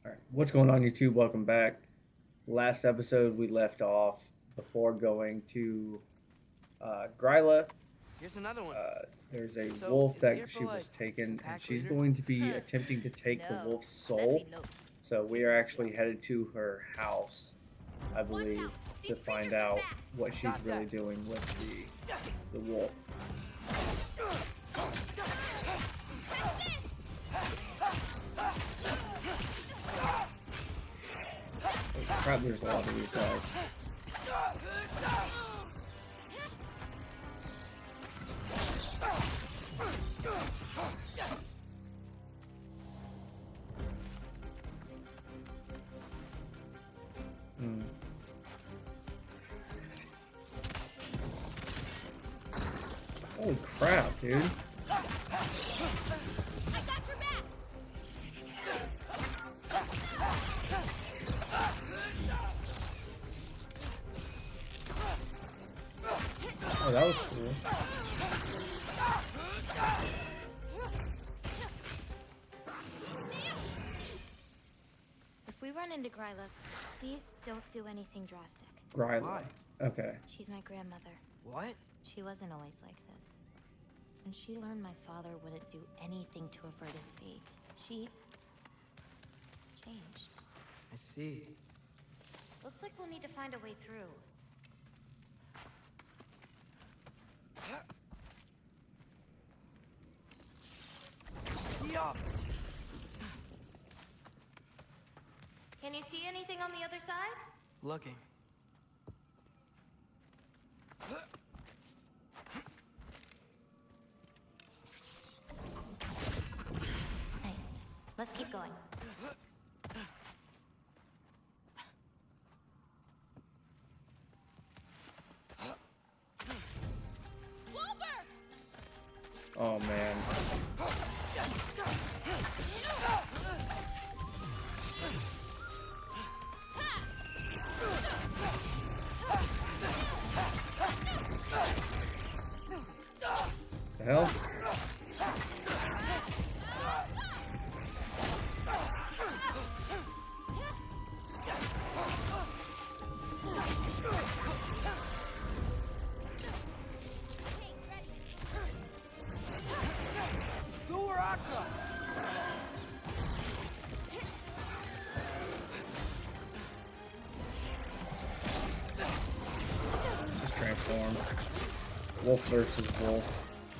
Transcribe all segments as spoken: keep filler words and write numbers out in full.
All right, what's going on, YouTube? Welcome back. Last episode, we left off before going to uh, Gryla. Here's another one. Uh, there's a So, wolf is it that here she for, was like, taken, the and pack she's leader? going to be attempting to take the No, wolf's let soul. me know. So we She's are my actually grandmother. headed to her house, I believe, to find out what she's Got really that. doing with the the wolf. Oh, crap! There's a lot of these guys. Hmm. Holy crap, dude. Oh, that was cool. If we run into Gryla, please don't do anything drastic. Gryla. Why? Okay. She's my grandmother. What? She wasn't always like this. And she learned my father wouldn't do anything to avert his fate. She changed. I see. Looks like we'll need to find a way through. Yeah. Can you see anything on the other side? Looking. Nice. Let's keep going. Oh man. The hell? Just transform. Wolf versus wolf.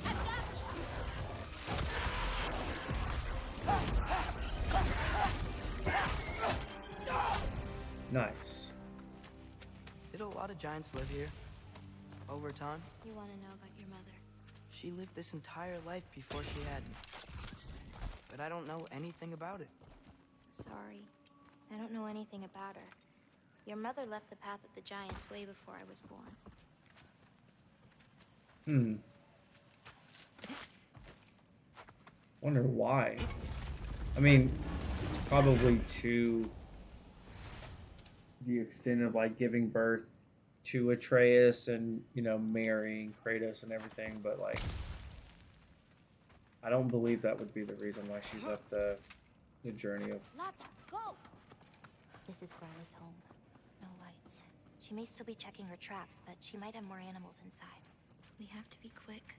Nice. Did a lot of giants live here? Over time? You want to know about your mother? She lived this entire life before she had me. But I don't know anything about it. Sorry. I don't know anything about her. Your mother left the path of the giants way before I was born. Hmm. Wonder why. I mean, it's probably to the extent of like giving birth to Atreus and, you know, marrying Kratos and everything, but like I don't believe that would be the reason why she left the the journey of Lata, go! This is Gryla's home. No lights. She may still be checking her traps, but she might have more animals inside. We have to be quick.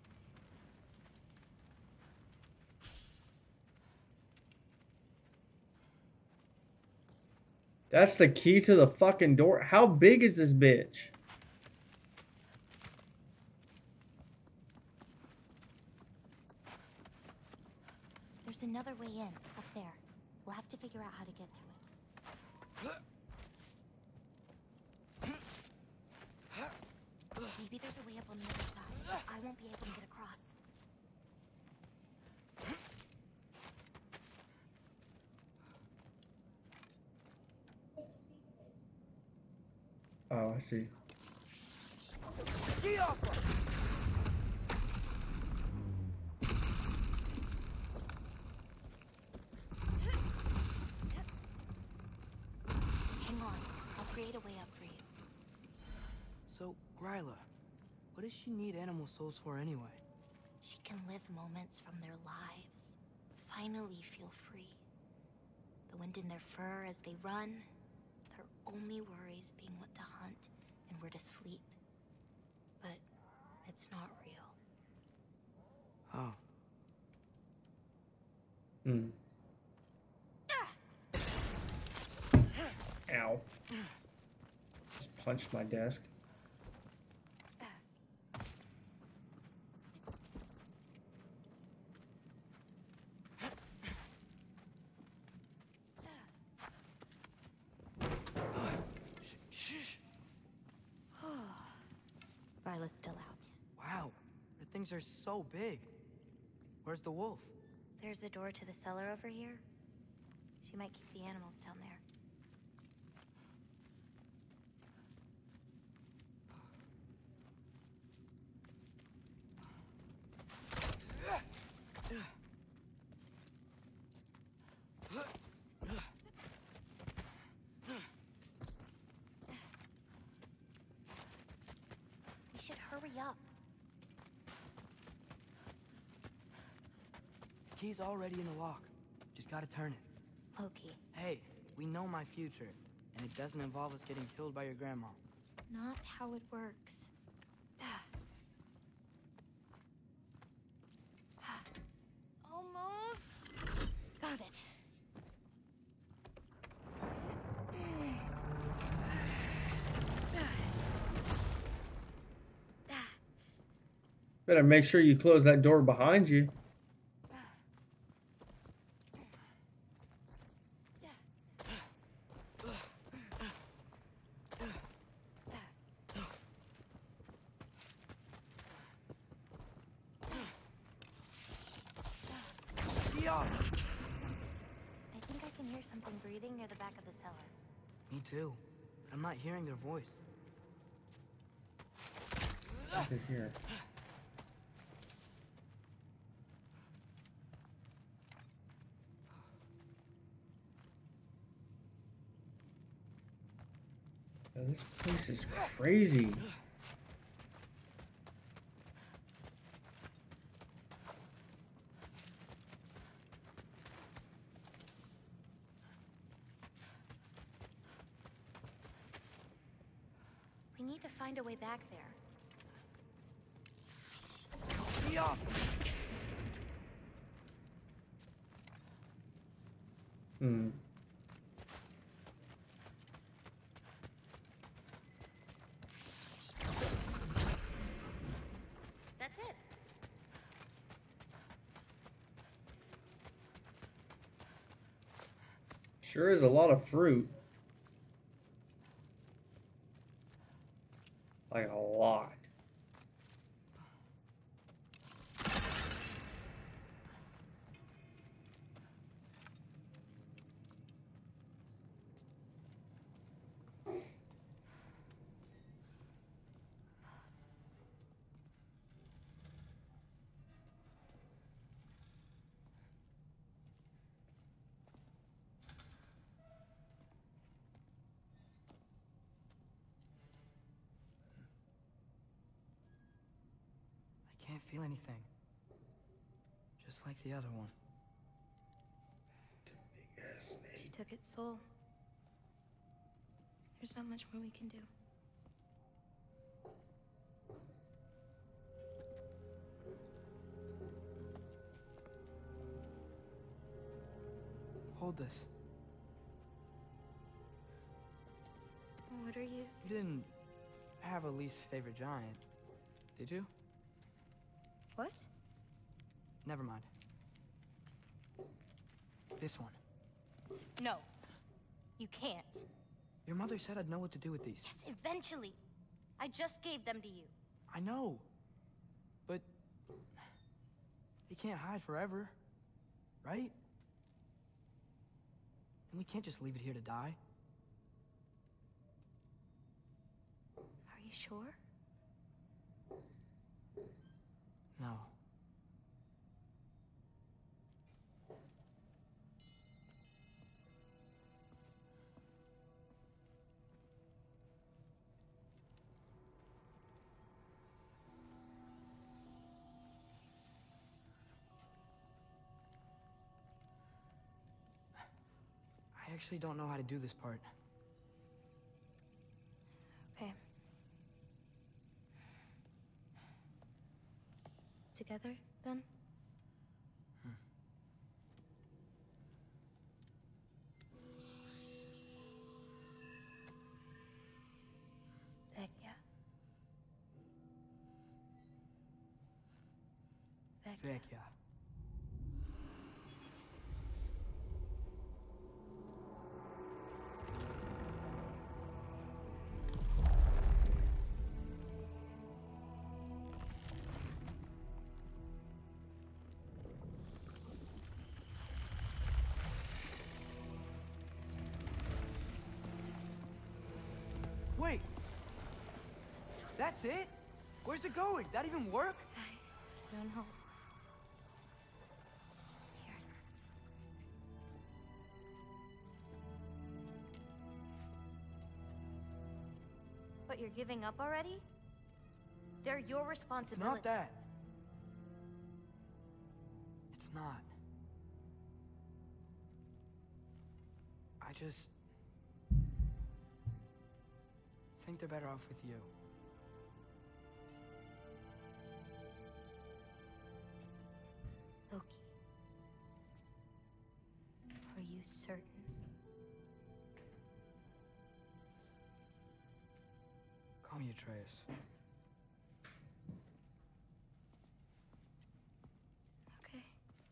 That's the key to the fucking door. How big is this bitch? There's another way in, up there. We'll have to figure out how to get to it. Maybe there's a way up on the other side. I won't be able to get across. Oh, I see. create a way up for you. So, Gryla, what does she need animal souls for anyway? She can live moments from their lives. Finally feel free. But when blend in their fur as they run, their only worries being what to hunt and where to sleep. But it's not real. Oh. Hmm. Ow. Just punched my desk. Gryla's still out. Wow, the things are so big. Where's the wolf? There's a door to the cellar over here. She might keep the animals down there. We should hurry up. Key's already in the lock. Just gotta turn it. Loki. Hey, we know my future, and it doesn't involve us getting killed by your grandma. Not how it works. Almost. Got it. Better make sure you close that door behind you. I think I can hear something breathing near the back of the cellar. Me too, but I'm not hearing their voice. Over here. Oh, this place is crazy. We need to find a way back there. Hmm. That's it. Sure is a lot of fruit. Like a lot. I can't feel anything. Just like the other one. Big ass snake. She took its soul. There's not much more we can do. Hold this. What are you? You didn't have a least favorite giant, did you? What? Never mind. This one. No. You can't. Your mother said I'd know what to do with these. Yes, eventually. I just gave them to you. I know. But he can't hide forever, right? And we can't just leave it here to die. Are you sure? No. I I actually don't know how to do this part. Okay. Together, then? Hmm. Heck yeah. Heck yeah. Heck yeah. Wait! That's it? Where's it going? That even work? I don't know. Here. But you're giving up already? They're your It's responsibility. not that. It's not. I just... think they're better off with you. Loki. Are you certain? Call me Atreus. Okay.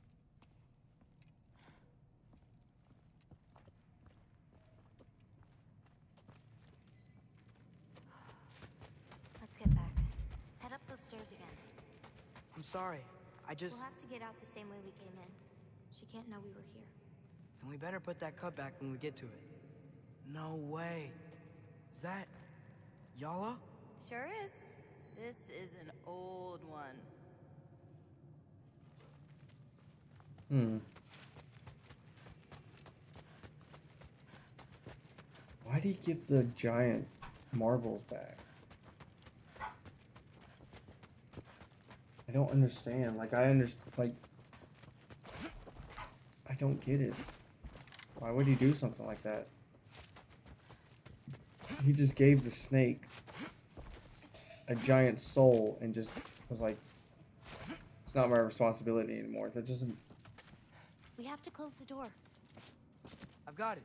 Let's get back. Head up those stairs again. I'm sorry. I just... We'll have to get out the same way we came in. She can't know we were here. And we better put that cut back when we get to it. No way. Is that... Yala? Sure is. This is an old one. Hmm. Why do you give the giant marbles back? I don't understand. Like, I understand. Like, I don't get it. Why would he do something like that? He just gave the snake a giant soul and just was like, it's not my responsibility anymore. That doesn't... We have to close the door. I've got it.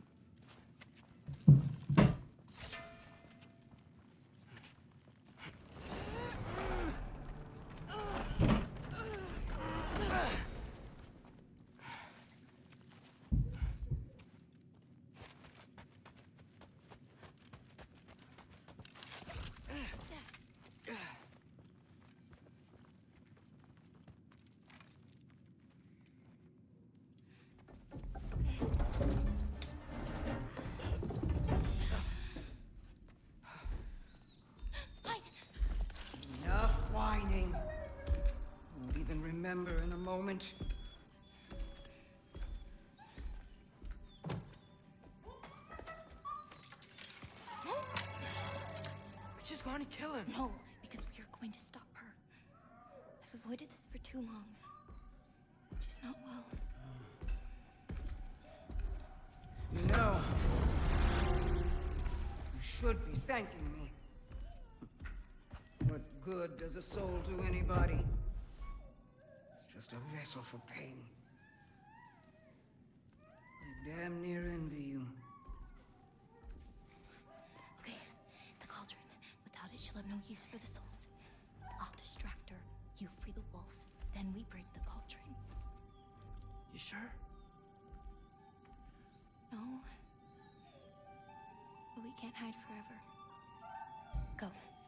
Enough whining. Won't even remember in a moment. We're just going to kill him. No, because we are going to stop her. I've avoided this for too long. She's not well. You know, you should be thanking me. What good does a soul do anybody? It's just a vessel for pain. I damn near envy you. Okay, the cauldron. Without it, she'll have no use for the souls. I'll distract her. You free the wolf. Then we break the cauldron. You sure? No. But we can't hide forever. Go.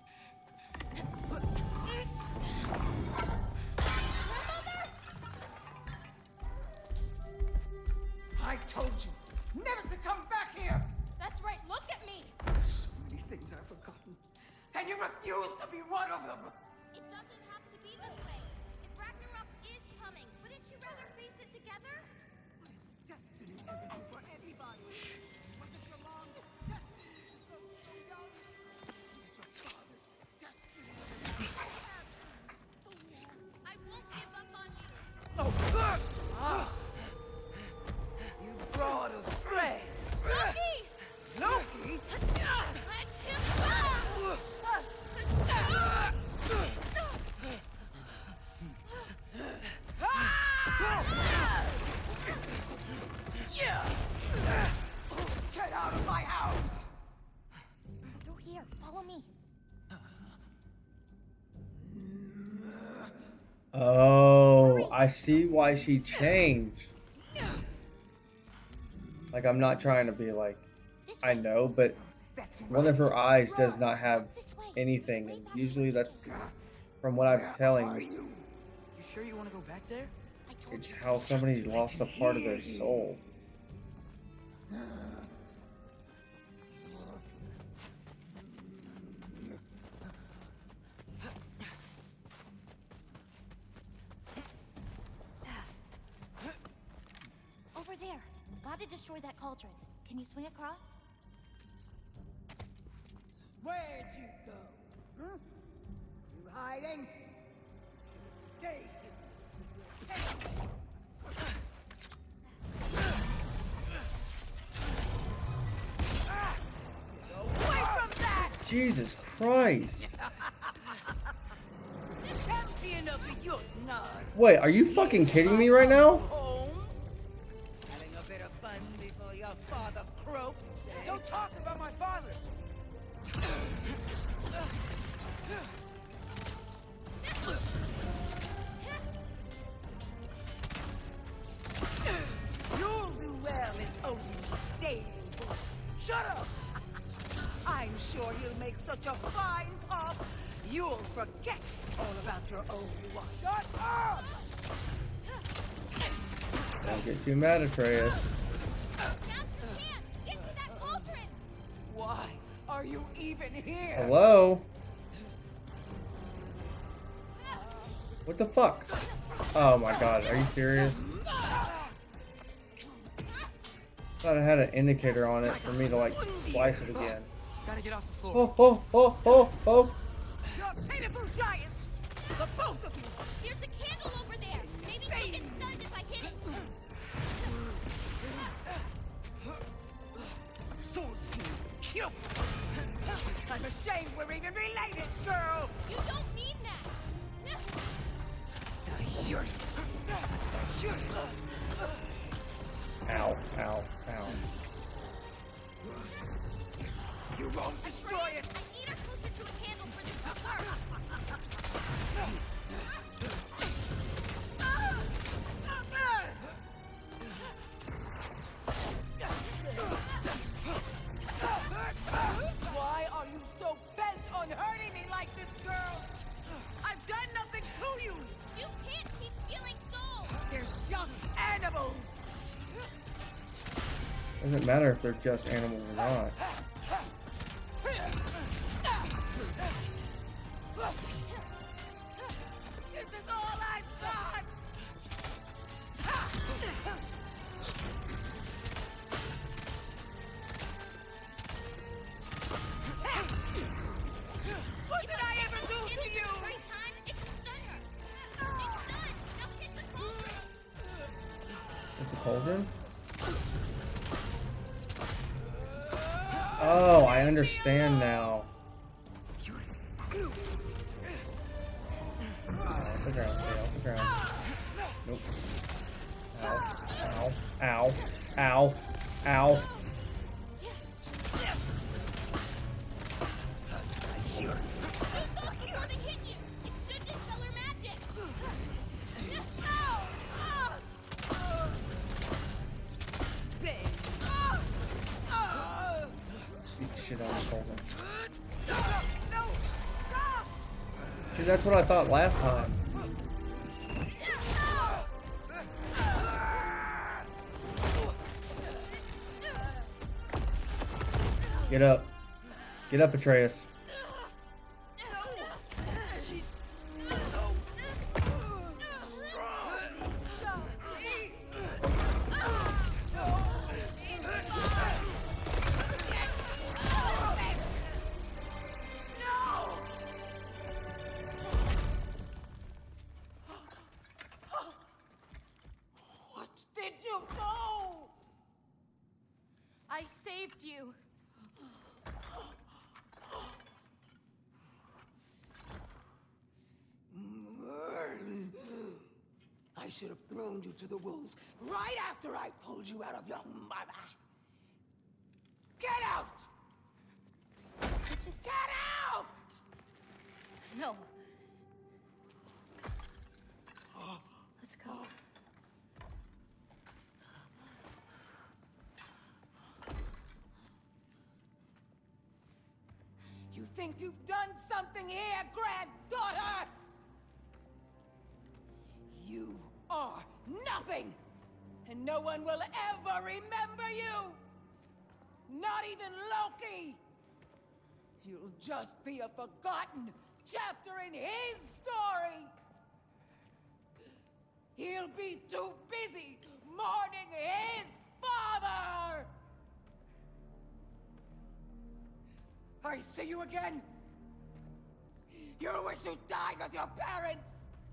I told you never to come back here! That's right, look at me! So many things I've forgotten. And you refuse to be one of them! It doesn't have to be this way. If Ragnarok is coming, wouldn't you rather face it together? Destiny ever do for anybody? Was it your mom's destiny? So, so young? Was it your father's destiny? I won't give up on you. Oh, fuck! Ah. You brought a threat! I see why she changed. Like, I'm not trying to be like, I know, but one of her eyes does not have anything. And usually that's, from what I'm telling, You sure you want to go back there? it's how somebody lost a part of their soul. Over there. Gotta destroy that cauldron. Can you swing across? Where'd you go? Huh? You hiding? Stay here. Away from that! Jesus Christ. Champion of the youth, nod. Wait, are you fucking kidding me right now? Home? Having a bit of fun before your father croaks, eh? Don't talk about my father! You'll do well in Odin's days. Shut up! I'm sure you'll make such a fine pop, you'll forget all about your Obi-Wan. Shut up! Don't get too mad, Atreus. Now's your chance! Get to that cauldron! Why are you even here? Hello? What the fuck? Oh my god, are you serious? Thought I had an indicator on it for me to like slice it again. Gotta get off the floor. Oh, oh, oh, oh, oh. You're pitiful giants! The both of you! There's a candle over there! Maybe she'll get stunned if I hit it! Swords you kill! I'm ashamed we're even related, girl! You don't mean that! I hear you. I hear you. Ow, ow, ow. You won't destroy it! I need her closer to a candle for this to work! Why are you so bent on hurting me like this, girl? I've done nothing to you! You can't keep stealing souls! They're just animals! Doesn't matter if they're just animals or not. This is all I've got! What did I ever do to you? Right time, it's a stunner! It's done! Now hit the cauldron! With the cauldron? Oh, I understand now. Off the ground, stay off the ground. Nope. Ow, ow, ow, ow, ow. You thought before they hit you! It should dispel her magic! Beat the shit out of the cauldron. No! Stop! See, that's what I thought last time. Get up. Get up, Atreus. What did you do? I saved you. I should have thrown you to the wolves right after I pulled you out of your mother. Get out! You just Get out! no. Let's go. You think you've done something here, granddaughter? You are nothing! And no one will ever remember you! Not even Loki! You'll just be a forgotten chapter in his story! He'll be too busy mourning his father! I see you again! You'll wish you died with your parents!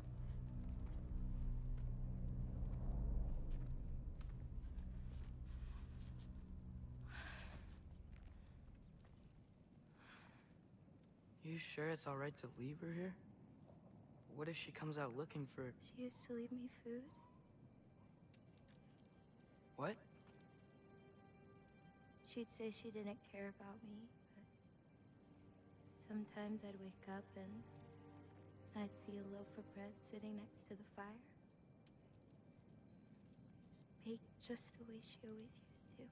You sure it's alright to leave her here? What if she comes out looking for... She used to leave me food. What? She'd say she didn't care about me, but sometimes I'd wake up and I'd see a loaf of bread sitting next to the fire. Just baked just the way she always used to.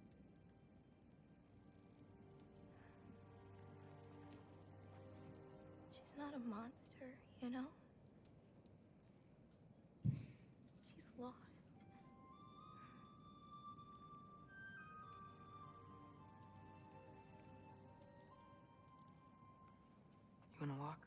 She's not a monster, you know? She's lost. You wanna walk?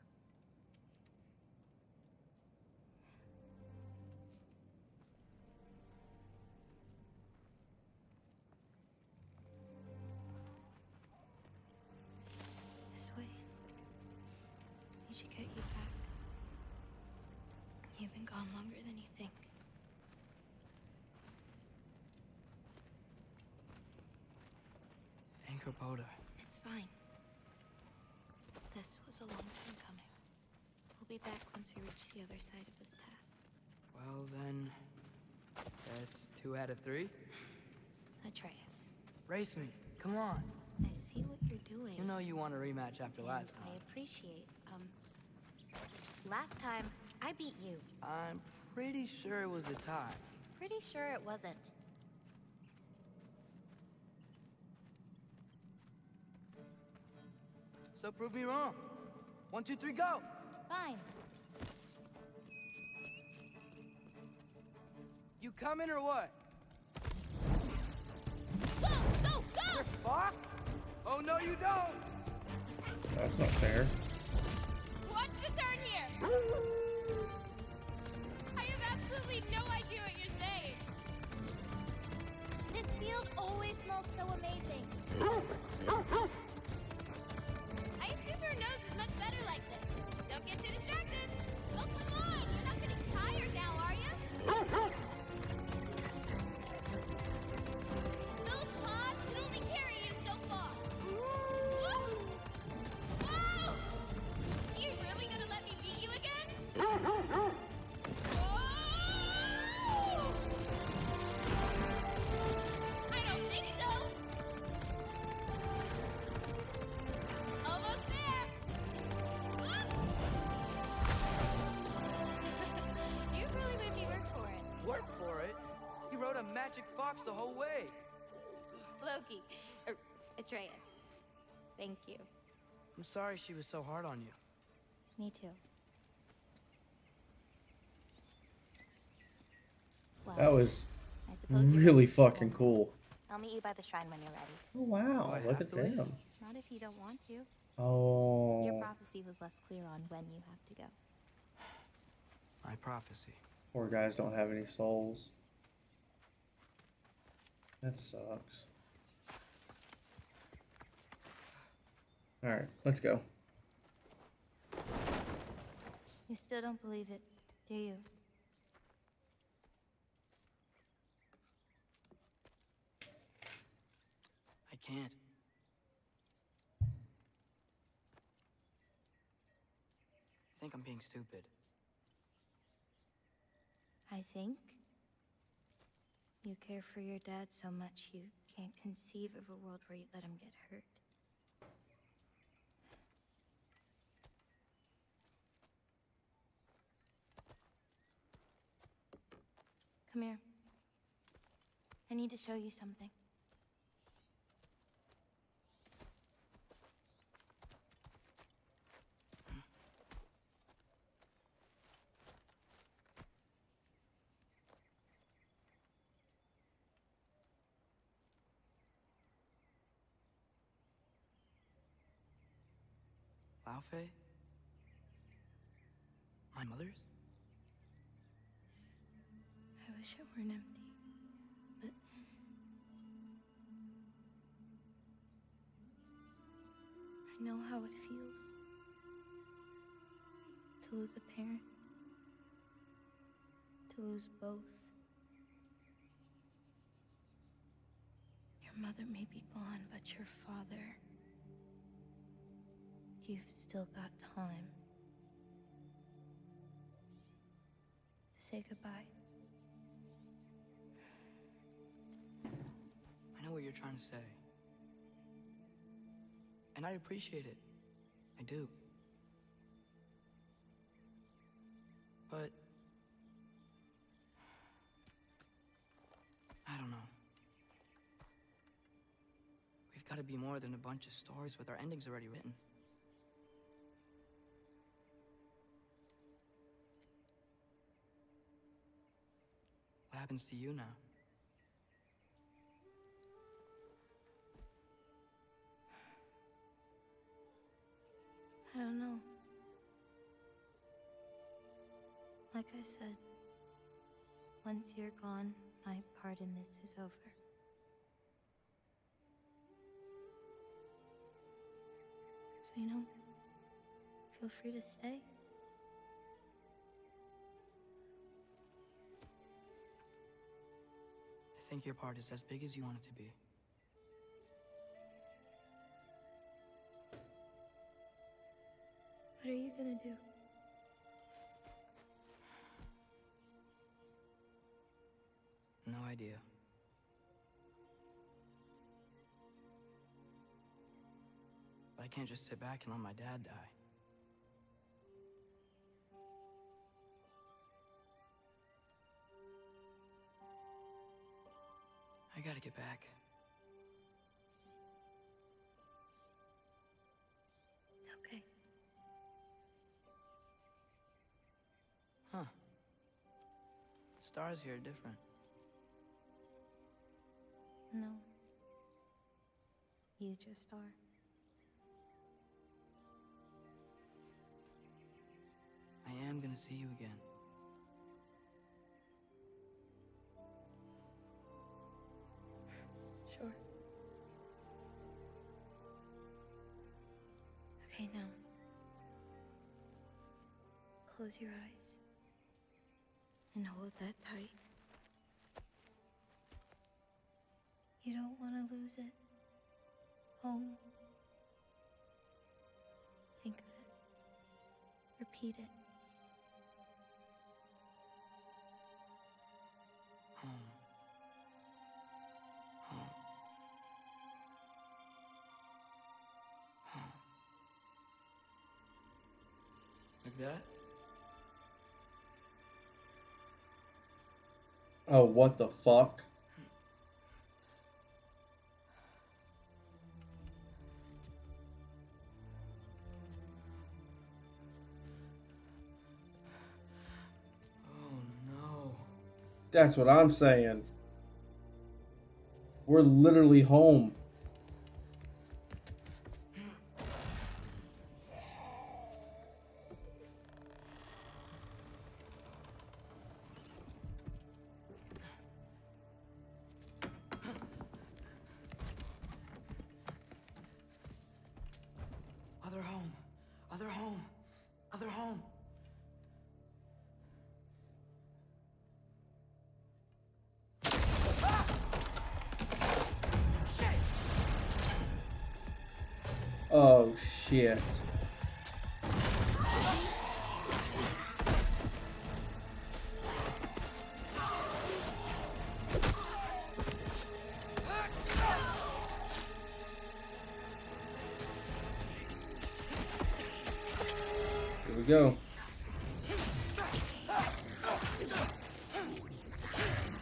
This way. We should get you back. You've been gone longer than you think. Anchorboda. It's fine. This was a long time coming. We'll be back once we reach the other side of this path. Well then... That's two out of three? Atreus, Race me. Come on. I see what you're doing. You know you want a rematch after and last I time. appreciate, um... Last time, I beat you. I'm pretty sure it was a tie. Pretty sure it wasn't. So prove me wrong. One, two, three, go! Fine. You coming or what? Go! Go! Go! Fuck? Oh no, you don't! That's not fair. Watch the turn here! I have absolutely no idea what you're saying. This field always smells so amazing. I assume your nose is much better like this. Don't get too distracted. Oh, come on! You're not getting tired now, are you? Those pods can only carry you so far. Whoa! Whoa! You really gonna let me beat you again? Whoa! I don't think so. Almost there. Whoops! You really made me work for it. Work for it? You rode a magic fox the whole way. Loki. Er, Atreus. Thank you. I'm sorry she was so hard on you. Me too. Well, That was I suppose you're really ready to go. fucking cool. I'll meet you by the shrine when you're ready. Oh wow, Do I look have at to leave? them. Not if you don't want to. Your Oh, prophecy was less clear on when you have to go. My prophecy. poor guys don't have any souls. That sucks. Alright, let's go. You still don't believe it, do you? I can't. I think I'm being stupid. I think you care for your dad so much you can't conceive of a world where you let him get hurt. Come here. I need to show you something. Laufey? My mother's? I wish it weren't empty, but I know how it feels to lose a parent, to lose both. Your mother may be gone, but your father, you've still got time to say goodbye. I know what you're trying to say. And I appreciate it. I do. But... I don't know. We've got to be more than a bunch of stories with our endings already written. What happens to you now? I don't know. Like I said, once you're gone, my part in this is over. So, you know, feel free to stay. I think your part is as big as you want it to be. What are you gonna do? No idea. But I can't just sit back and let my dad die. I gotta get back. Okay. Huh. Stars here are different. No. You just are. I am gonna see you again. Sure. Okay, now. Close your eyes. And hold that tight. You don't want to lose it. Home. Think of it. Repeat it. Home. Home. Home. Like that? Oh, what the fuck? Oh no. That's what I'm saying. We're literally home. Other home. Other home. Other home. Oh shit. Here we go.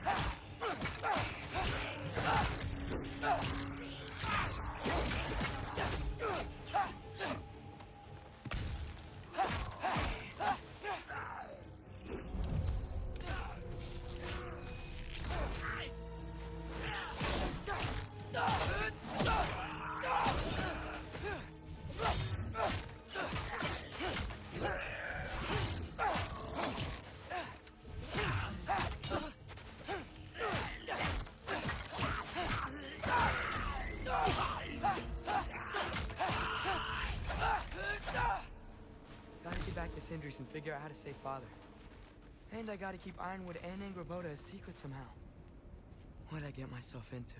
Gotta get back to Sindri's and figure out how to save Father. And I gotta keep Ironwood and Angrboda a secret somehow. What'd I get myself into?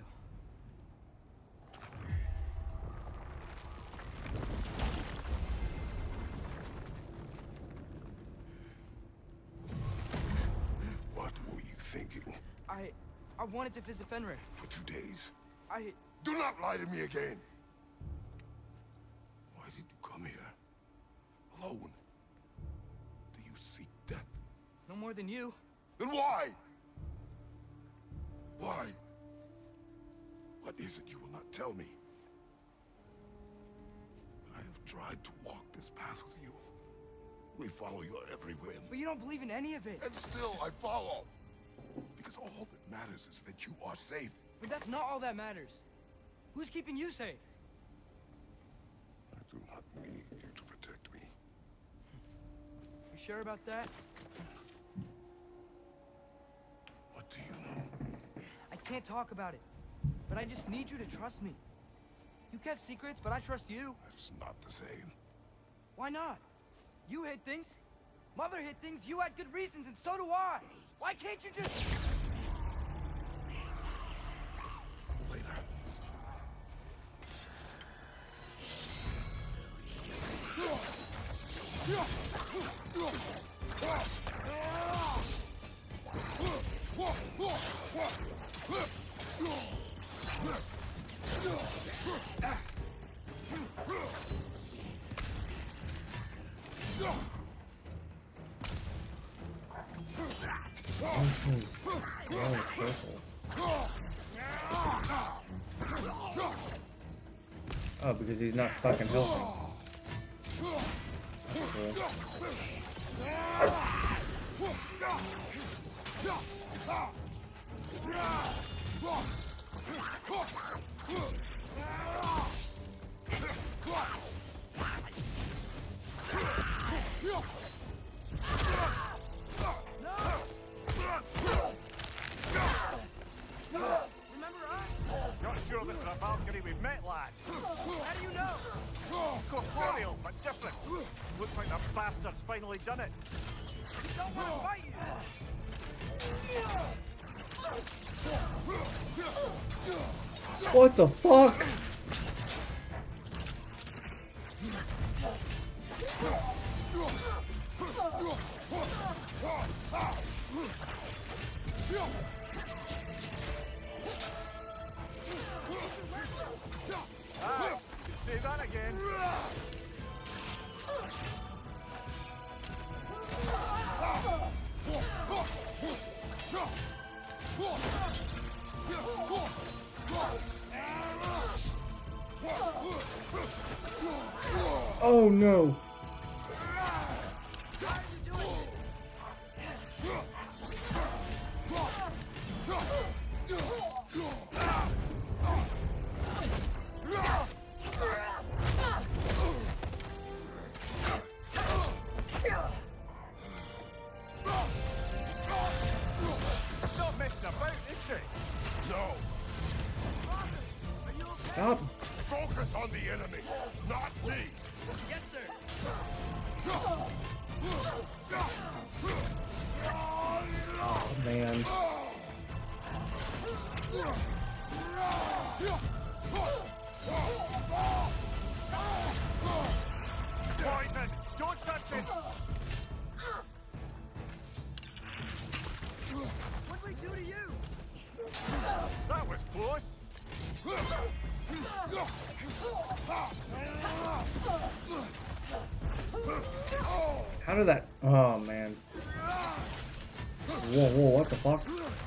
What were you thinking? I... I wanted to visit Fenrir. For two days? I... Do not lie to me again! Why did you come here? Alone? Do you seek death? No more than you. Then why? Why? What is it you will not tell me? I have tried to walk this path with you. We follow your every whim. But you don't believe in any of it. And still I follow. Because all that matters is that you are safe. But that's not all that matters. Who's keeping you safe? I do not need you to protect me. You sure about that? What do you know? I can't talk about it. But I just need you to trust me. You kept secrets, but I trust you. That is not the same. Why not? You hid things. Mother hid things. You had good reasons, and so do I. Why can't you just... Later. This is really purple. Oh, because he's not fucking helping. That's cool. Not sure this is a Valkyrie we've met, lad. How do you know? Corporeal, but different. Looks like the bastard's finally done it. I don't want to fight you. What the fuck? Ah, say that again. Oh no. Not messing about, is she? No! Stop. Focus on the enemy, not me! Yes, sir. Oh, man. Poison! Don't touch it! What'd we do to you? That was close. How did that? Oh man. Whoa, whoa, what the fuck?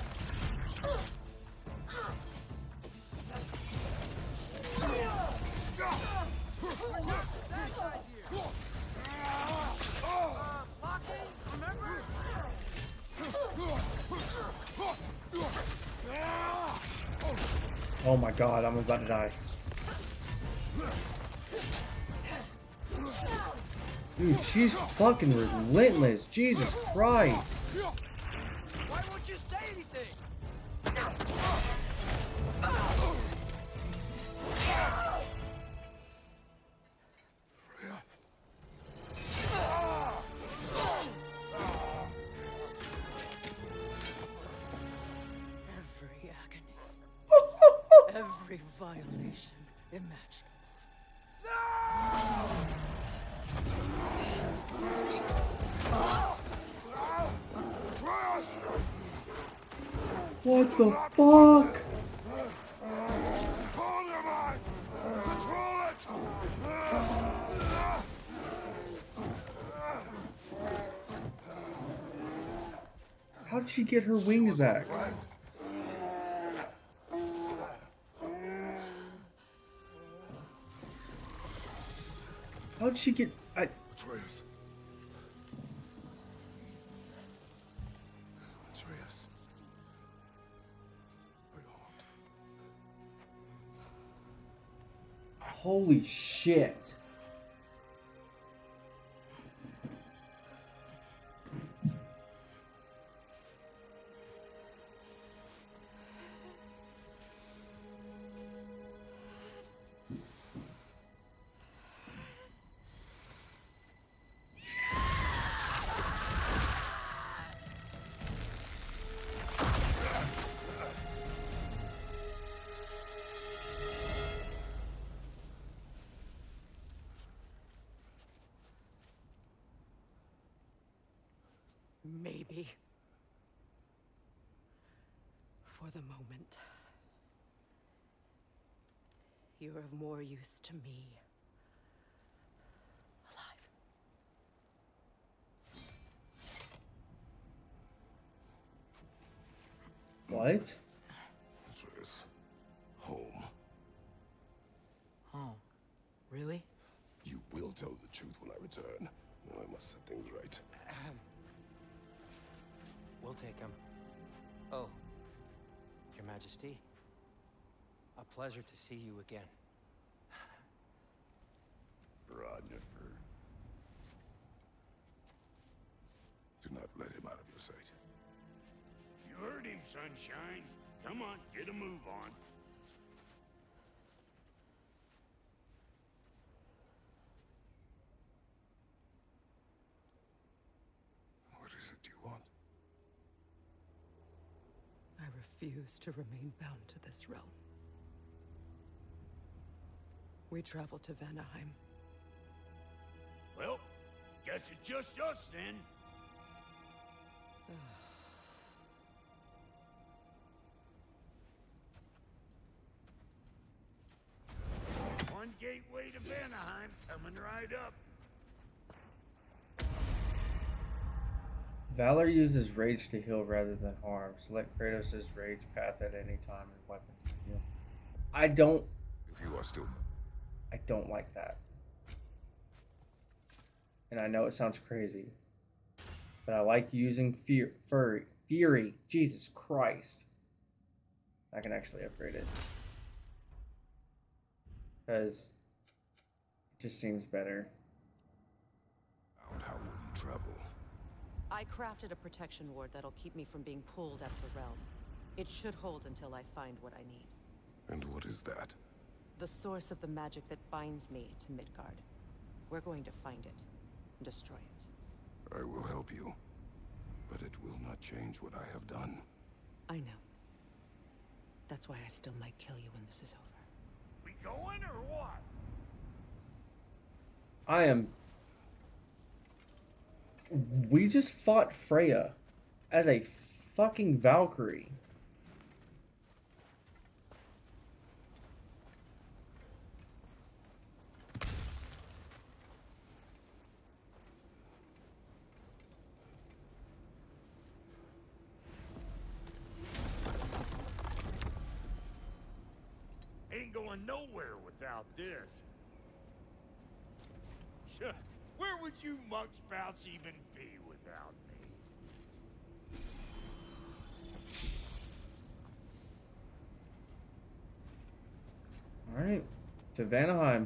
Oh my god, I'm about to die. Dude, she's fucking relentless. Jesus Christ. Why won't you say anything? Every violation imaginable. What the fuck? How did she get her wings back? How did she get? I. Atreus. Atreus. Are you harmed? Holy shit! Maybe. For the moment. You're of more use to me. Alive. What? Atreus. Home. Oh, really? You will tell the truth when I return. Now I must set things right. We'll take him. Oh, Your Majesty. A pleasure to see you again. Ragnarok. Do not let him out of your sight. You heard him, Sunshine. Come on, get a move on. What is it you want? I refuse to remain bound to this realm. We travel to Vanaheim. Well, guess it's just us then. One gateway to Vanaheim, coming right up. Valor uses rage to heal rather than harm. Select Kratos' rage path at any time and weapon to heal. I don't. If you are still. I don't like that. And I know it sounds crazy, but I like using fear, fury, fury. Jesus Christ! I can actually upgrade it because it just seems better. And how will you travel? I crafted a protection ward that'll keep me from being pulled out of the realm. It should hold until I find what I need. And what is that? The source of the magic that binds me to Midgard. We're going to find it and destroy it. I will help you, but it will not change what I have done. I know. That's why I still might kill you when this is over. We going or what? I am. We just fought Freya as a fucking Valkyrie. Ain't going nowhere without this. Sure. Where would you muckspouts even be without me? Alright, to Vanaheim.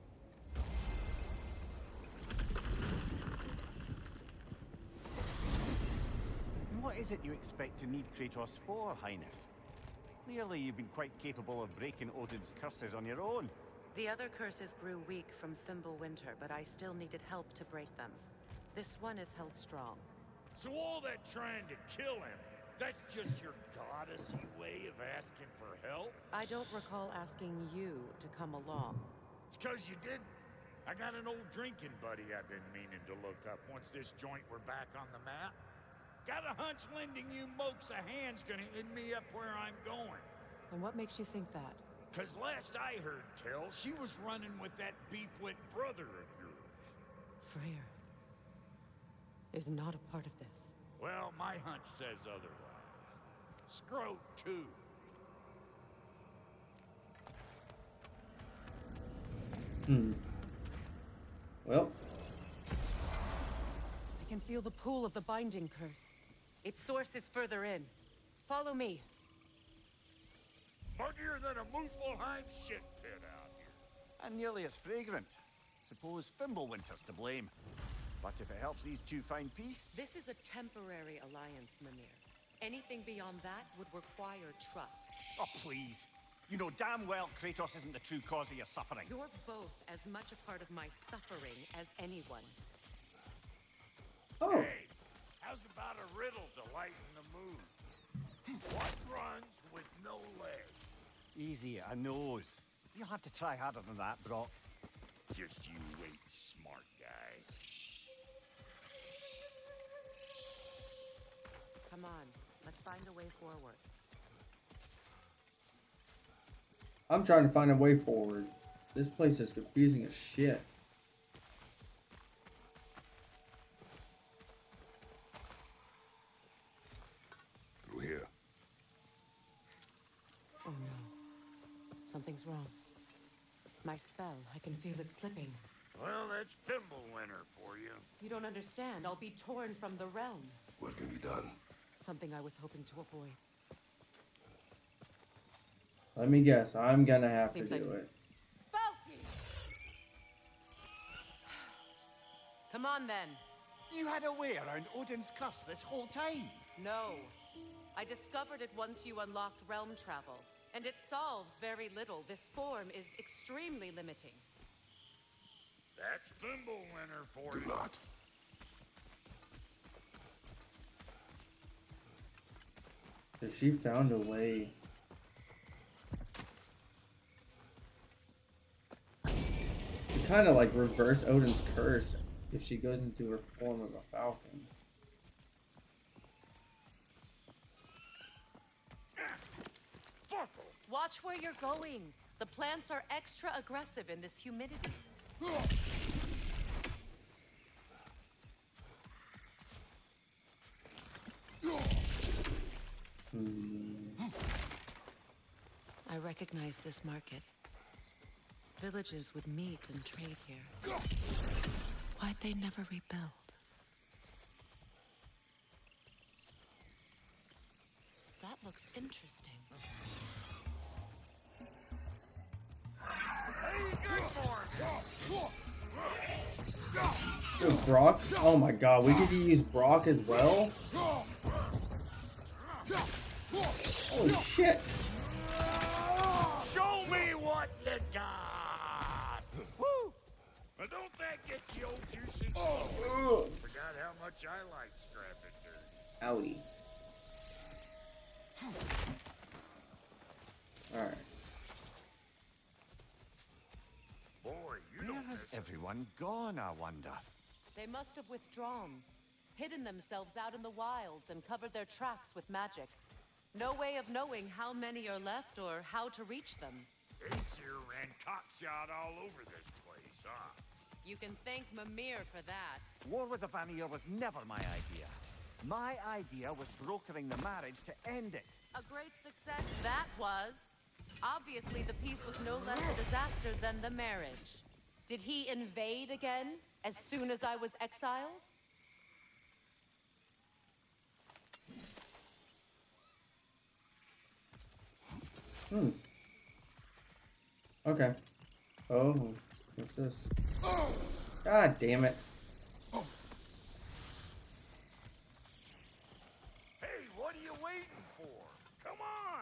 What is it you expect to need Kratos for, Highness? Clearly you've been quite capable of breaking Odin's curses on your own. The other curses grew weak from Fimbulwinter, but I still needed help to break them. This one is held strong. So all that trying to kill him, That's just your goddessy way of asking for help? I don't recall asking you to come along. It's 'cause you didn't. I got an old drinking buddy I've been meaning to look up once this joint were back on the map. Got a hunch lending you mokes a hand's gonna end me up where I'm going. And what makes you think that? 'Cause last I heard tell, she was running with that beef-wit brother of yours. Freya is not a part of this. Well, my hunch says otherwise. Scrote, too. Hmm. Well. I can feel the pull of the binding curse. Its source is further in. Follow me. Muggier than a Muspelheim shit pit out here. And nearly as fragrant. Suppose Fimbulwinter's to blame. But if it helps these two find peace... This is a temporary alliance, Mimir. Anything beyond that would require trust. Oh, please. You know damn well Kratos isn't the true cause of your suffering. You're both as much a part of my suffering as anyone. Oh. Hey, how's about a riddle to lighten the mood? What runs with no legs? Easy, a nose. You'll have to try harder than that, Brock. Just you wait, smart guy. Come on, let's find a way forward. I'm trying to find a way forward. This place is confusing as shit. Through here. Oh no. Something's wrong. My spell, I can feel it slipping. Well, that's Fimbulwinter for you. You don't understand. I'll be torn from the realm. What can be done? Something I was hoping to avoid. Let me guess. I'm gonna have Seems to do like... it. Focus! Come on then. You had a way around Odin's curse this whole time. No. I discovered it once you unlocked realm travel. And it solves very little. This form is extremely limiting. That's Fimbulwinter for Do you. not. So she found a way. To kind of like reverse Odin's curse if she goes into her form of a falcon. Watch where you're going. The plants are extra aggressive in this humidity. Hmm. I recognize this market. Villages would meet and trade here. Why'd they never rebuild? That looks interesting. Yo, Brock? Oh my god, we get to use Brock as well? Holy shit! Show me what you got! Woo! But don't that get the old juices? Oh. Forgot how much I like scrapping dirt. Owie. Alright. Boy, you Where don't has miss everyone gone, I wonder? They must have withdrawn, hidden themselves out in the wilds and covered their tracks with magic. No way of knowing how many are left or how to reach them. Aesir ran cockshot all over this place, huh? You can thank Mimir for that. War with the Vanir was never my idea. My idea was brokering the marriage to end it. A great success that was. Obviously, the peace was no less a disaster than the marriage. Did he invade again as soon as I was exiled? Hmm. Okay. Oh, what's this? God damn it. Hey, what are you waiting for? Come on!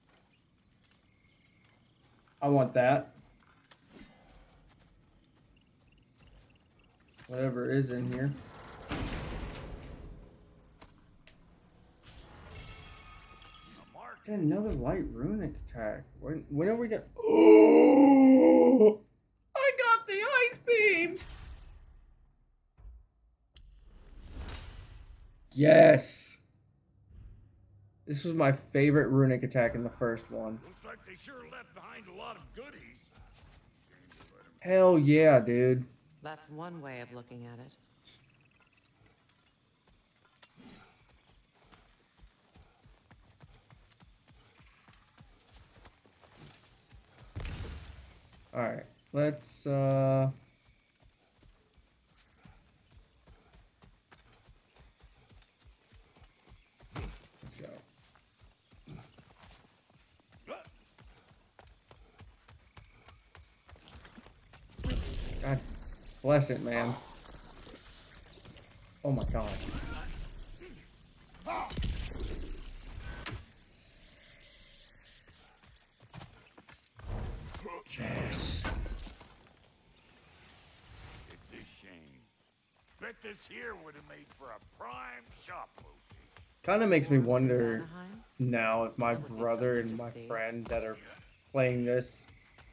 I want that. Whatever is in here. another light runic attack. When, when are we gonna... Oh! I got the ice beam! Yes! This was my favorite runic attack in the first one. Looks like they sure left behind a lot of goodies. Hell yeah, dude. That's one way of looking at it. Alright, let's, uh... let's go. God bless it, man. Oh my god. Yes. It's a shame. Bet this here would have made for a prime shop location. Kind of makes me wonder now if my brother and my friend that are playing this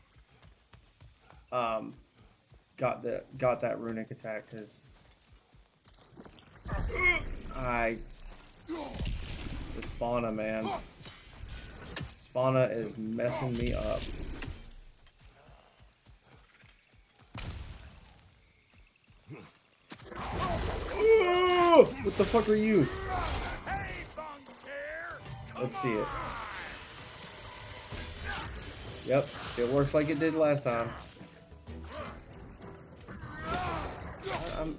um got the got that runic attack, because I this fauna, man. This fauna is messing me up. What the fuck are you? Let's see it. Yep, it works like it did last time. I'm,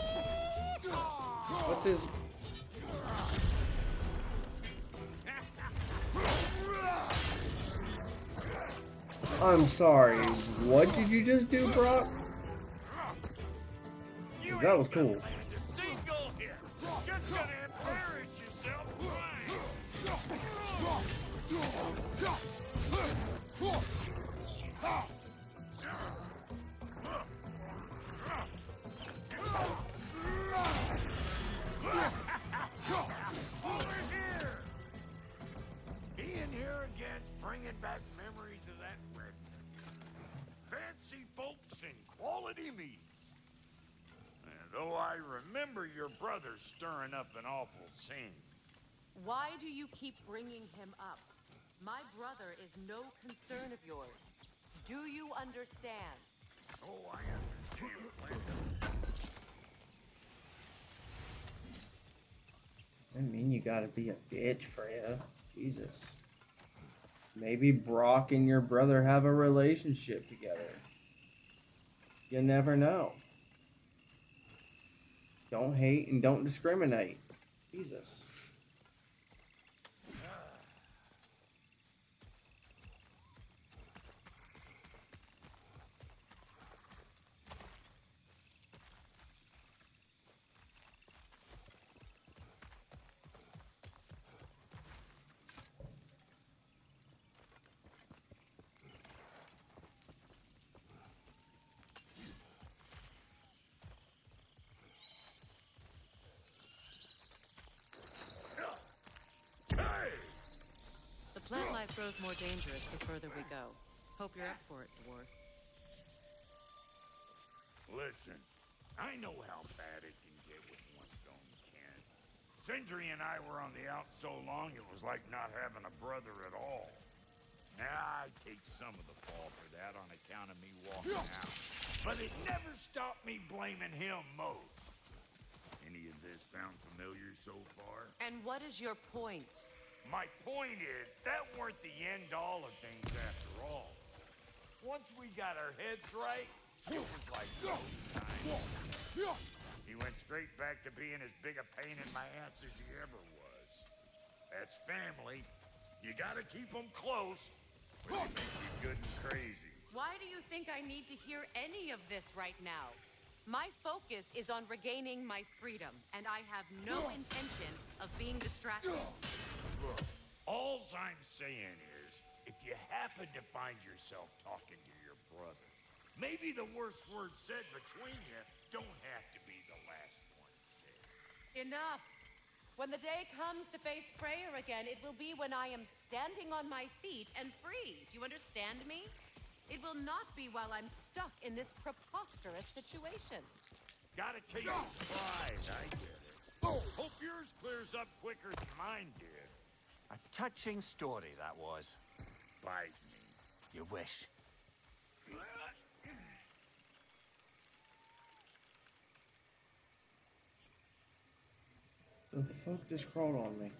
what's his... I'm sorry, what did you just do, Brock? That was cool. Being here again's bringing back memories of that red. Fancy folks and quality meats. And though I remember your brother stirring up an awful scene. Why do you keep bringing him up? My brother is no concern of yours. Do you understand? Oh, I understand, Linda. Doesn't mean you gotta be a bitch, Freya. Jesus. Maybe Brock and your brother have a relationship together. You never know. Don't hate and don't discriminate. Jesus. Plant life grows more dangerous the further we go. Hope you're up for it, dwarf. Listen, I know how bad it can get with one's own kin. Sindri and I were on the out so long it was like not having a brother at all. Now, I take some of the fall for that on account of me walking out. But it never stopped me blaming him most. Any of this sound familiar so far? And what is your point? My point is, that weren't the end-all of things after all. Once we got our heads right, it was like no time. He went straight back to being as big a pain in my ass as he ever was. That's family. You gotta keep them close, but they make you good and crazy. Why do you think I need to hear any of this right now? My focus is on regaining my freedom, and I have no intention of being distracted. Look, all I'm saying is, if you happen to find yourself talking to your brother, maybe the worst words said between you don't have to be the last one said. Enough! When the day comes to face Freya again, it will be when I am standing on my feet and free. Do you understand me? It will not be while I'm stuck in this preposterous situation. Got a case of pride, I get it. Hope yours clears up quicker than mine did. A touching story, that was. Bite me. You wish. The fuck just crawled on me?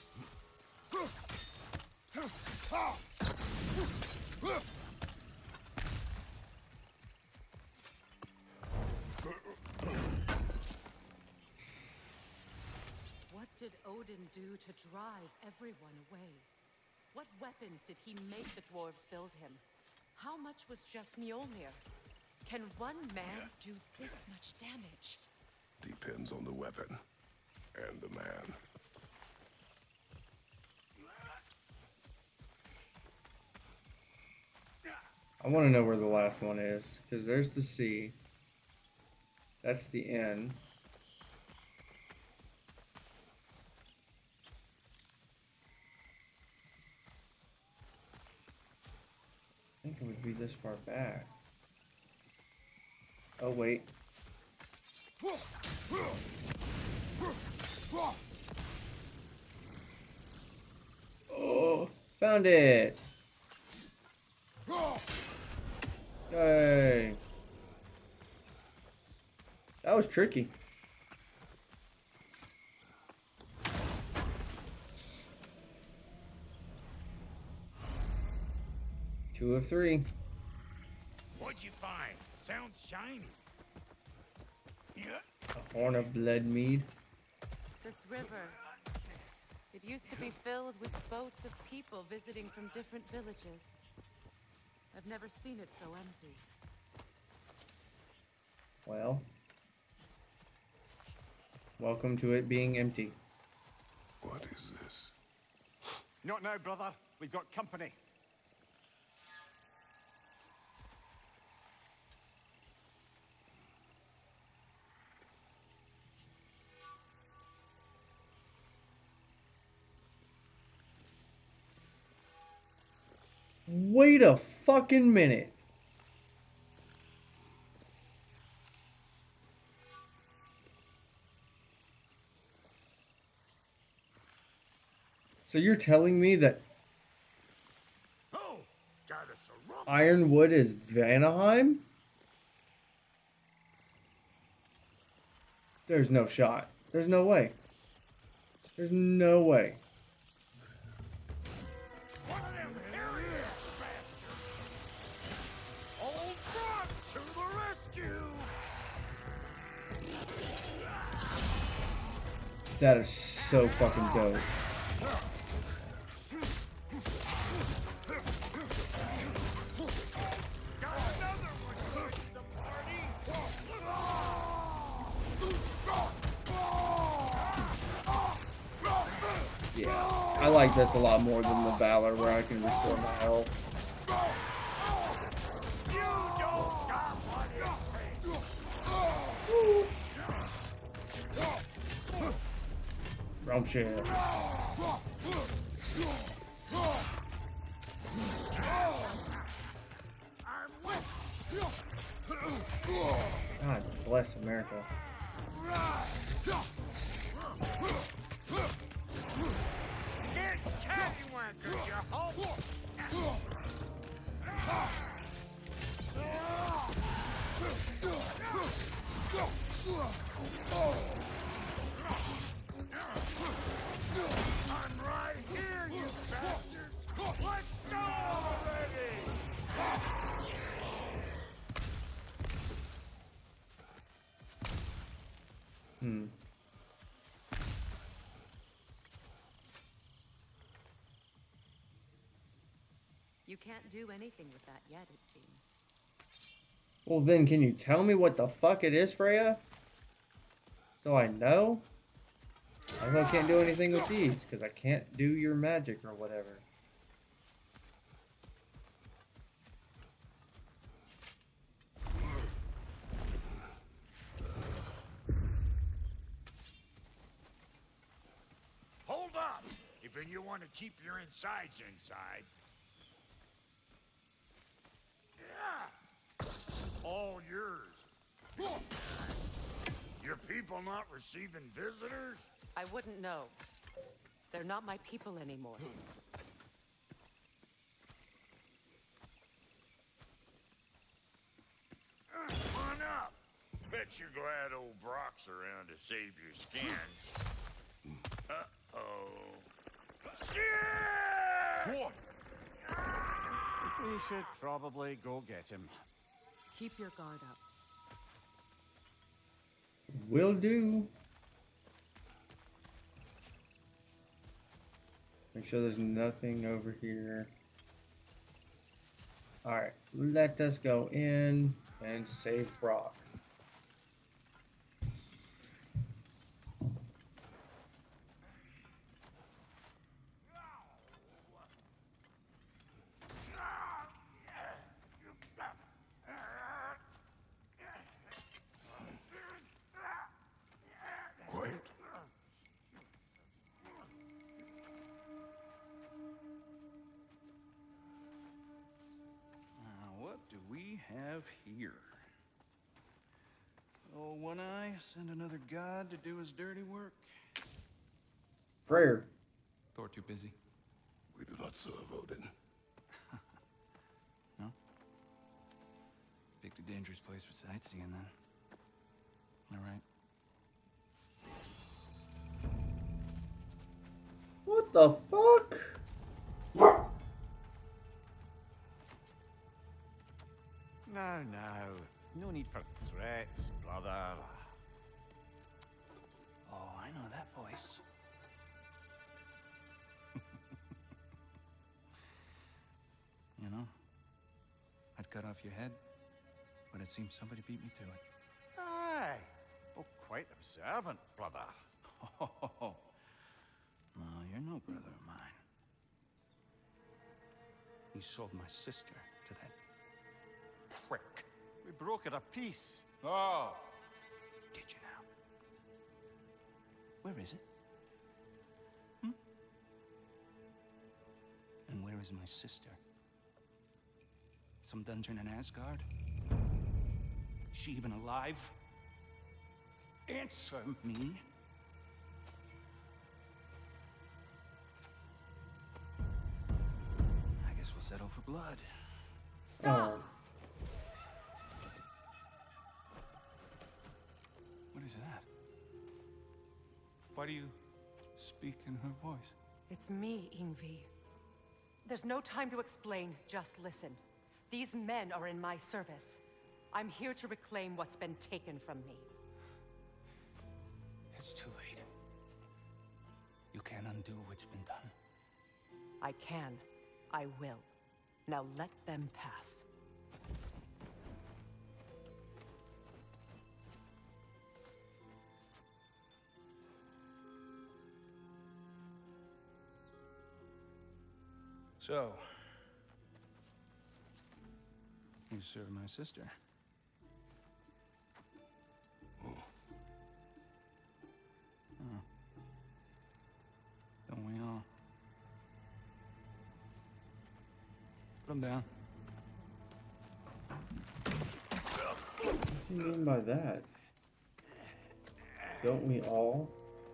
What did Odin do to drive everyone away? What weapons did he make the dwarves build him? How much was just Mjolnir? Can one man do this much damage? Depends on the weapon. And the man. I want to know where the last one is, because there's the sea. That's the end. I think it would be this far back. Oh, wait. Oh, found it. Yay. That was tricky. Two of three. What'd you find? Sounds shiny. Yeah. A horn of blood mead. This river. It used to be filled with boats of people visiting from different villages. I've never seen it so empty. Well, welcome to it being empty. What is this? Not now, brother. We've got company. Wait a fucking minute. So you're telling me that Oh, got us a rum. Ironwood is Vanaheim? There's no shot. There's no way. There's no way. One of them hairy bastards. Old Brock to the rescue. That is so fucking dope. Got another one joining the party. Yeah, I like this a lot more than the Valor where I can restore my health. You don't got what it takes. Realm shift. God bless America. Get cattywankers, you hope. I'm right here, you bastards. Let's go already. Hmm. You can't do anything with that yet, it seems. Well then, can you tell me what the fuck it is, Freya? So I know? I know I can't do anything with these, because I can't do your magic or whatever. then you want to keep your insides inside. Yeah. All yours. Your people not receiving visitors? I wouldn't know. They're not my people anymore. Come on up. Bet you're glad old Brock's around to save your skin. Uh-oh. Shit! What? We should probably go get him. Keep your guard up. Will do. Make sure there's nothing over here. Alright, let us go in and save Brock. Quiet. What do we have here? Oh, One Eye, send another god to do his dirty work. Freyr. Thor too busy. We do not serve Odin. No? Picked a dangerous place for sightseeing then. All right. What the fuck? Now, now. No need for threats, brother. Oh, I know that voice. You know, I'd cut off your head, but it seems somebody beat me to it. Aye. Oh, quite observant, brother. Oh, no, you're no brother of mine. You sold my sister to that prick. We broke it a piece. Oh. Did you now? Where is it? Hmm? And where is my sister? Some dungeon in Asgard? Is she even alive? Answer me. I guess we'll settle for blood. Stop. Oh. What is that? Why do you speak in her voice? It's me, Ingvi. There's no time to explain, just listen. These men are in my service. I'm here to reclaim what's been taken from me. It's too late. You can't undo what's been done. I can. I will. Now let them pass. So, you serve my sister. Oh. Oh. Don't we all? Put him down. What's he mean by that? Don't we all?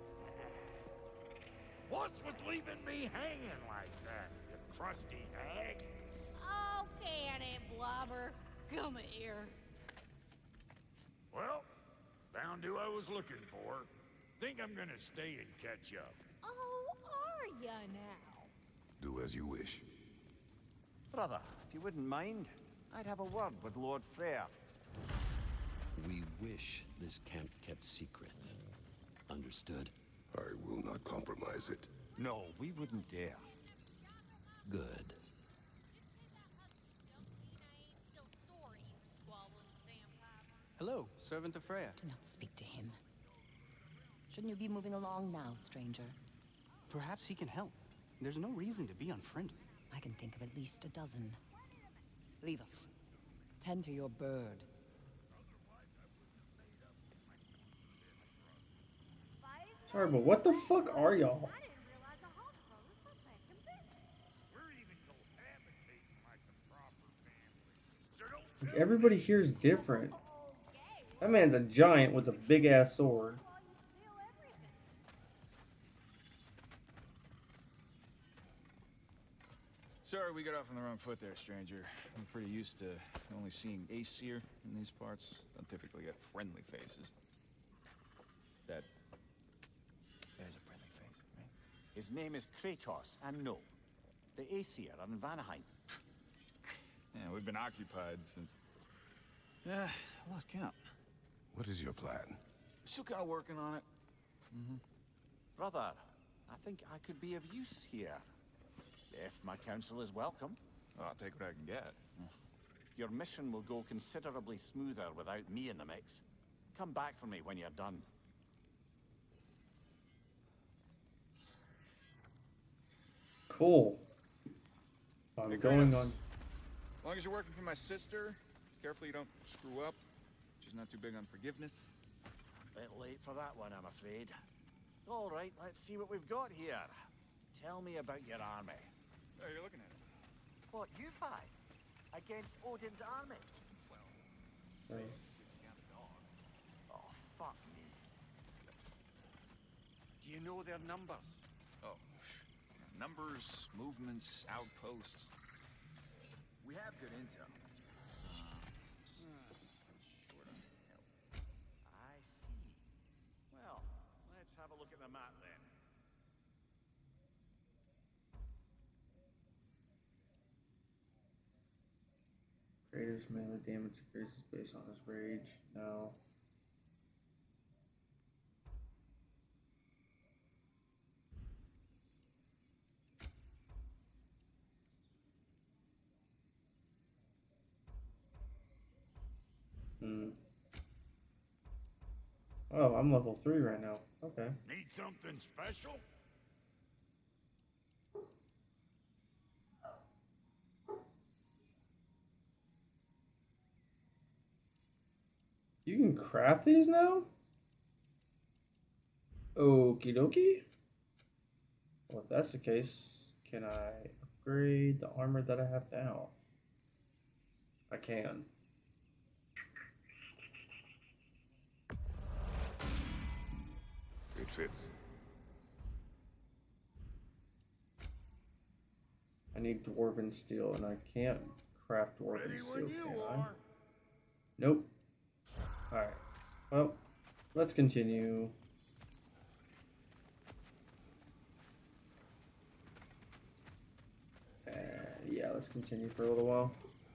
What's with leaving me hanging like that, you crusty hag? Oh, can it, Blobber? Come here. Well, found who I was looking for. Think I'm gonna stay and catch up. Oh, are ya now? Do as you wish. Brother, if you wouldn't mind, I'd have a word with Lord Freya. We wish this camp kept secret. Understood? I will not compromise it. No, we wouldn't dare. Good. Hello, servant of Freya. Do not speak to him. Shouldn't you be moving along now, stranger? Perhaps he can help. There's no reason to be unfriendly. I can think of at least a dozen. Leave us. Tend to your bird. Sorry, but what the fuck are y'all? Like, everybody here is different. That man's a giant with a big ass sword. Sorry we got off on the wrong foot there, stranger. I'm pretty used to only seeing Aesir in these parts. Don't typically get friendly faces. That... that is a friendly face, right? His name is Kratos, and no. The Aesir are in Vanaheim. Yeah, we've been occupied since... Yeah, I lost count. What is your plan? Still kind of working on it. Mm-hmm. Brother, I think I could be of use here. If my counsel is welcome. Oh, I'll take what I can get. Your mission will go considerably smoother without me in the mix. Come back for me when you're done. Cool. I'm Hey, going Kratos. on. As long as you're working for my sister, carefully you don't screw up. She's not too big on forgiveness. Bit late for that one, I'm afraid. All right, let's see what we've got here. Tell me about your army. Oh, you're looking at it. What, you five? Against Odin's army? Right. Oh, fuck me. Do you know their numbers? Oh, numbers, movements, outposts. We have good intel. I see. Well, let's have a look at the map then. Kratos melee damage increases based on his rage. No. Hmm. Oh, I'm level three right now. Okay. Need something special? You can craft these now? Okie dokie. Well, if that's the case, can I upgrade the armor that I have now? I can. It fits. I need dwarven steel, and I can't craft dwarven Ready steel, when you can I? are. Nope. Alright. Well, let's continue. Uh, yeah, let's continue for a little while.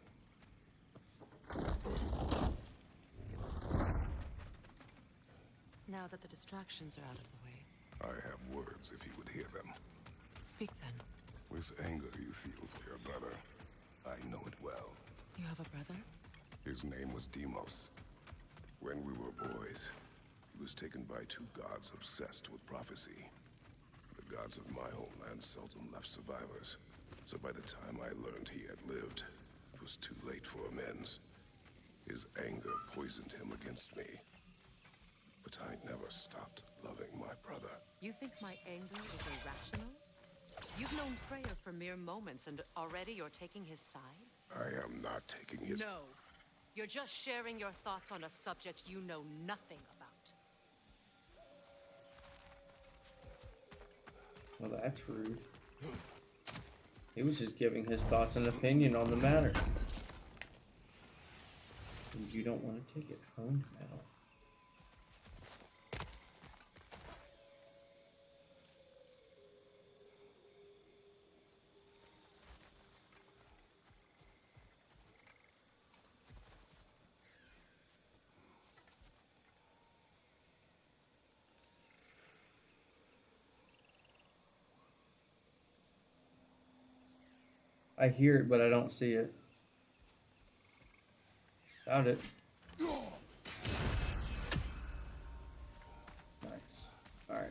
Now that the distractions are out of the way, I have words if you would hear them. speak then. This anger you feel for your brother, I know it well. You have a brother? His name was Deimos. When we were boys, he was taken by two gods obsessed with prophecy. The gods of my homeland seldom left survivors, so by the time I learned he had lived, it was too late for amends. His anger poisoned him against me. But I never stopped loving my brother. You think my anger is irrational? You've known Freya for mere moments, and already you're taking his side? I am not taking his... No. You're just sharing your thoughts on a subject you know nothing about. Well, that's rude. He was just giving his thoughts and opinion on the matter. And you don't want to take it home now. I hear it, but I don't see it. Found it. Nice. Alright.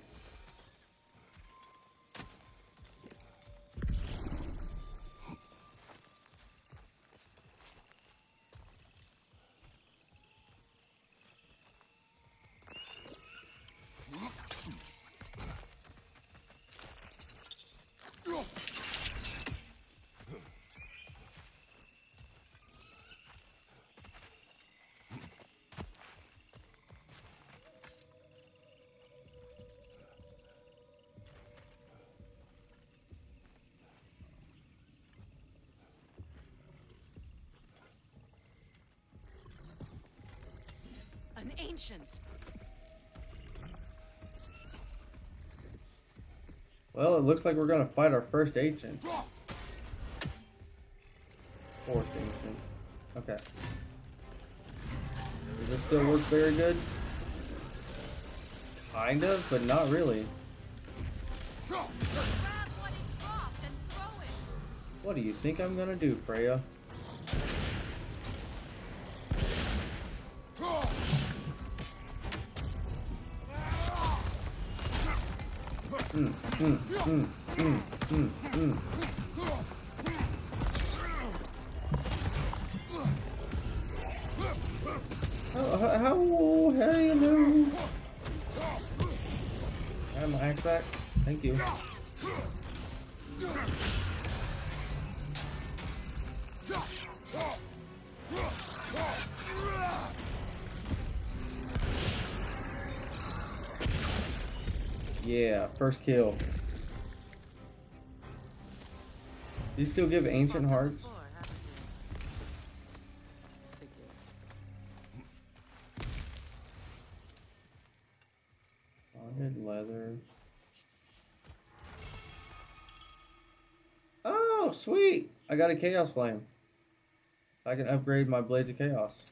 ancient. Well, it looks like we're gonna fight our first ancient. Forced ancient. Okay. Does this still work very good? Kind of, but not really. What do you think I'm gonna do, Freya? Mm, mm, mm, mm, mm, mm. How, how, how, hello. I have my axe back. Thank you. Yeah, first kill. You still give ancient hearts? Bonded leather. Oh, sweet! I got a chaos flame. I can upgrade my blades of chaos.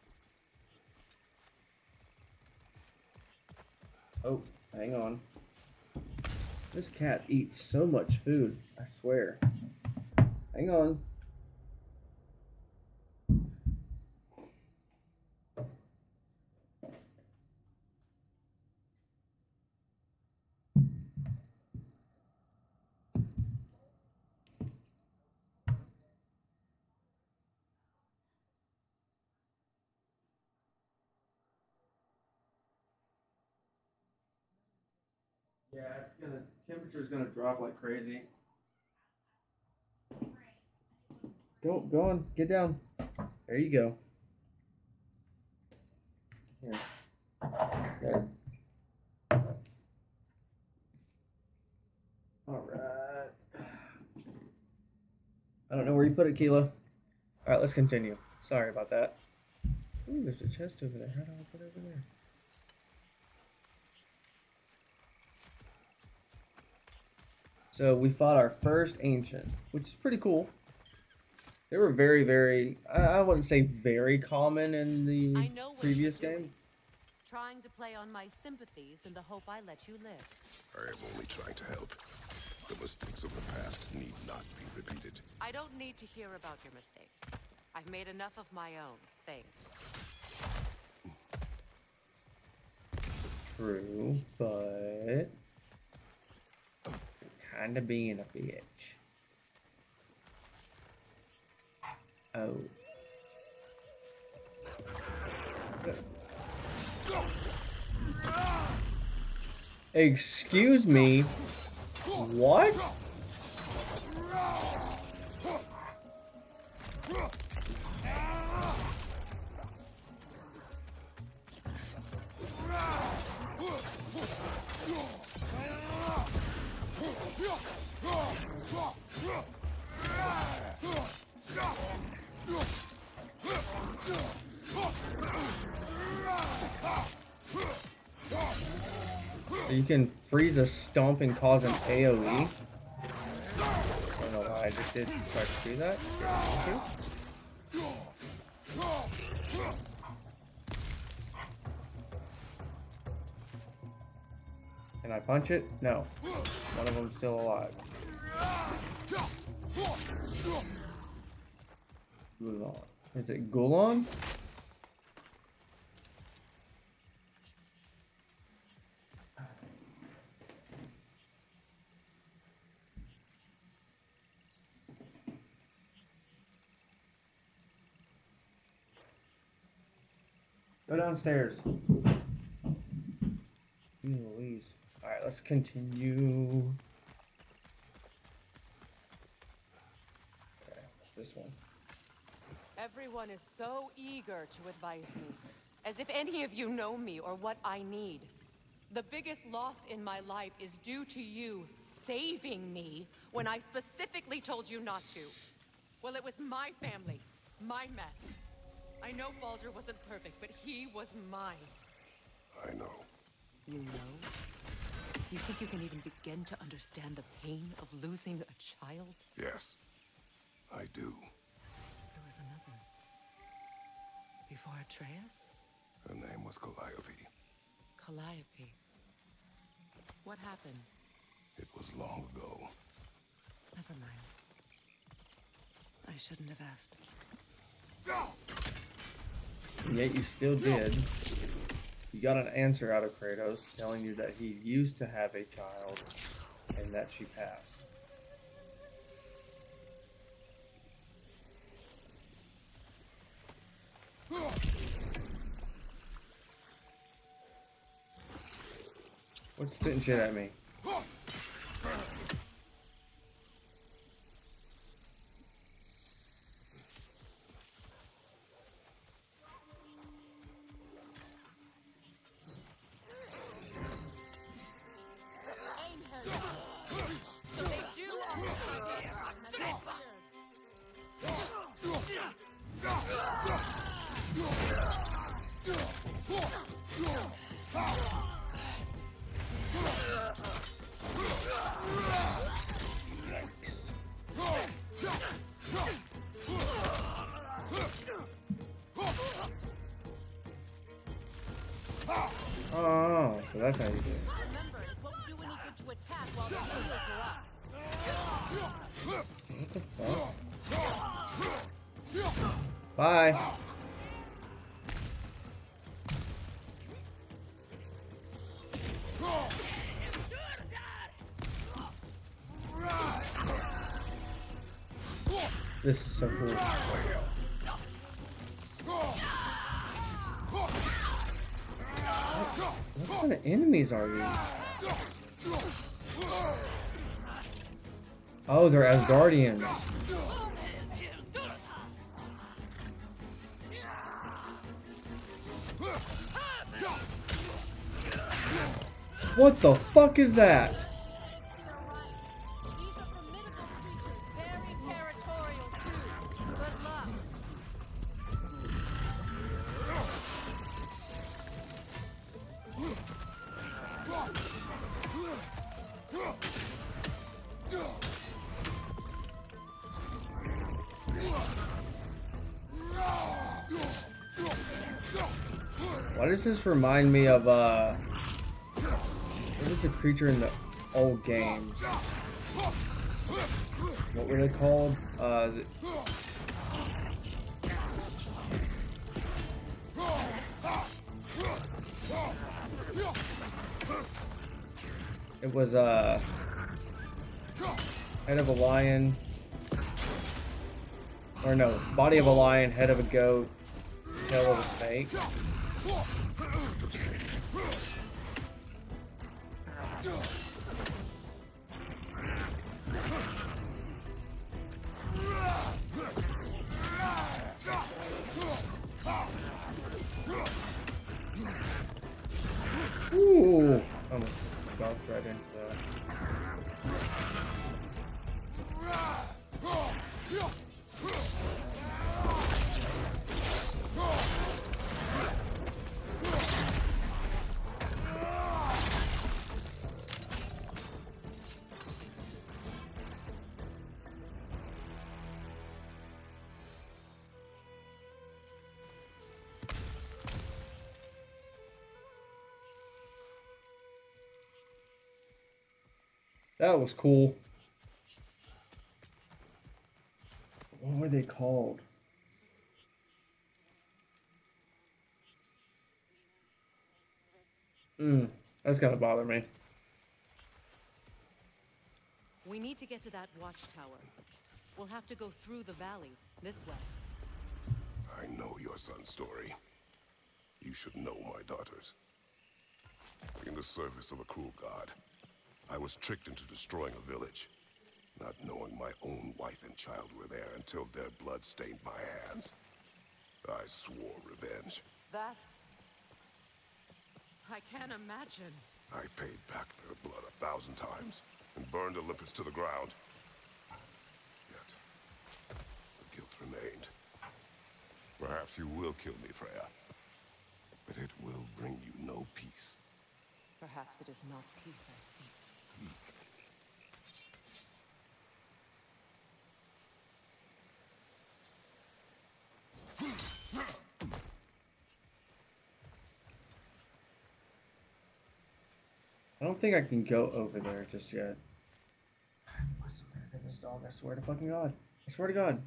Oh, hang on. This cat eats so much food, I swear. Hang on. Yeah, it's gonna, temperature's gonna drop like crazy. Go, go on, get down. There you go. Here. There. Alright. I don't know where you put it, Keela. Alright, let's continue. Sorry about that. Ooh, there's a chest over there. How do I put it over there? So we fought our first ancient, which is pretty cool. They were very, very, I wouldn't say very common in the previous game. Trying to play on my sympathies in the hope I let you live. I am only trying to help. The mistakes of the past need not be repeated. I don't need to hear about your mistakes. I've made enough of my own, thanks. True, but kind of being a bitch. Oh. Excuse me. What? You can freeze a stomp and cause an A O E. I don't know why I just did try to do that. Can I punch it? No. One of them's still alive. Gulon. Is it Gulon? Go downstairs. Louise. Alright, let's continue. Okay, this one. Everyone is so eager to advise me, as if any of you know me or what I need. The biggest loss in my life is due to you saving me when I specifically told you not to. Well, it was my family, my mess. I know Baldur wasn't perfect, but he was mine. I know. You know? You think you can even begin to understand the pain of losing a child? Yes, I do. There was another. Before Atreus? Her name was Calliope. Calliope. What happened? It was long ago. Never mind. I shouldn't have asked. And yet you still did. You got an answer out of Kratos telling you that he used to have a child and that she passed. What's spitting shit at me? Oh, so that's how you do it. Remember, it won't do any good to attack while the shields are up. What the fuck? Bye. This is so cool. What kind of enemies are these? Oh, they're Asgardians. What the fuck is that? Why does this remind me of, uh... what was the creature in the old games? What were they called? Uh... Is it... It was, uh... head of a lion. Or no, body of a lion, head of a goat, tail of a snake. Ooh, almost got right into that. That was cool. What were they called? Hmm, that's gonna bother me. We need to get to that watchtower. We'll have to go through the valley, this way. I know your son's story. You should know my daughter's. In the service of a cruel god, I was tricked into destroying a village, not knowing my own wife and child were there until their blood stained my hands. I swore revenge. That's... I can't imagine. I paid back their blood a thousand times and burned Olympus to the ground. Yet, the guilt remained. Perhaps you will kill me, Freya. but it will bring you no peace. Perhaps it is not peace I seek. I don't think I can go over there just yet. I must murder this dog. I swear to fucking God. I swear to God.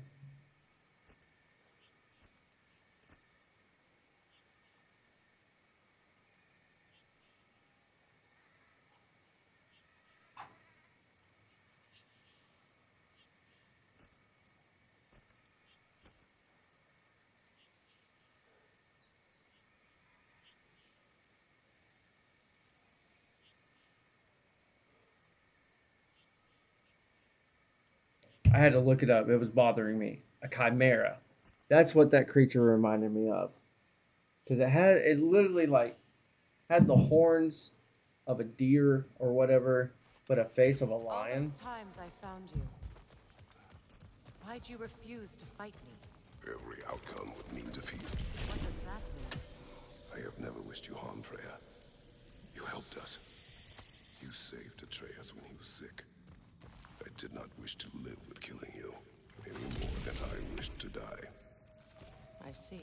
I had to look it up. It was bothering me. A chimera. That's what that creature reminded me of. Because it had, it literally like had the horns of a deer or whatever, but a face of a lion. All those times I found you, why'd you refuse to fight me? Every outcome would mean defeat. What does that mean? I have never wished you harm, Freya. You helped us. You saved Atreus when he was sick. I did not wish to live with killing you, any more than I wished to die. I see.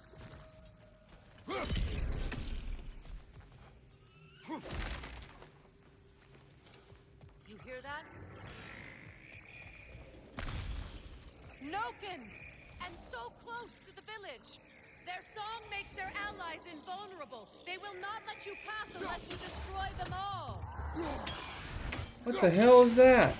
You hear that? Noken! And so close to the village! Their song makes their allies invulnerable. They will not let you pass unless you destroy them all. What the hell is that?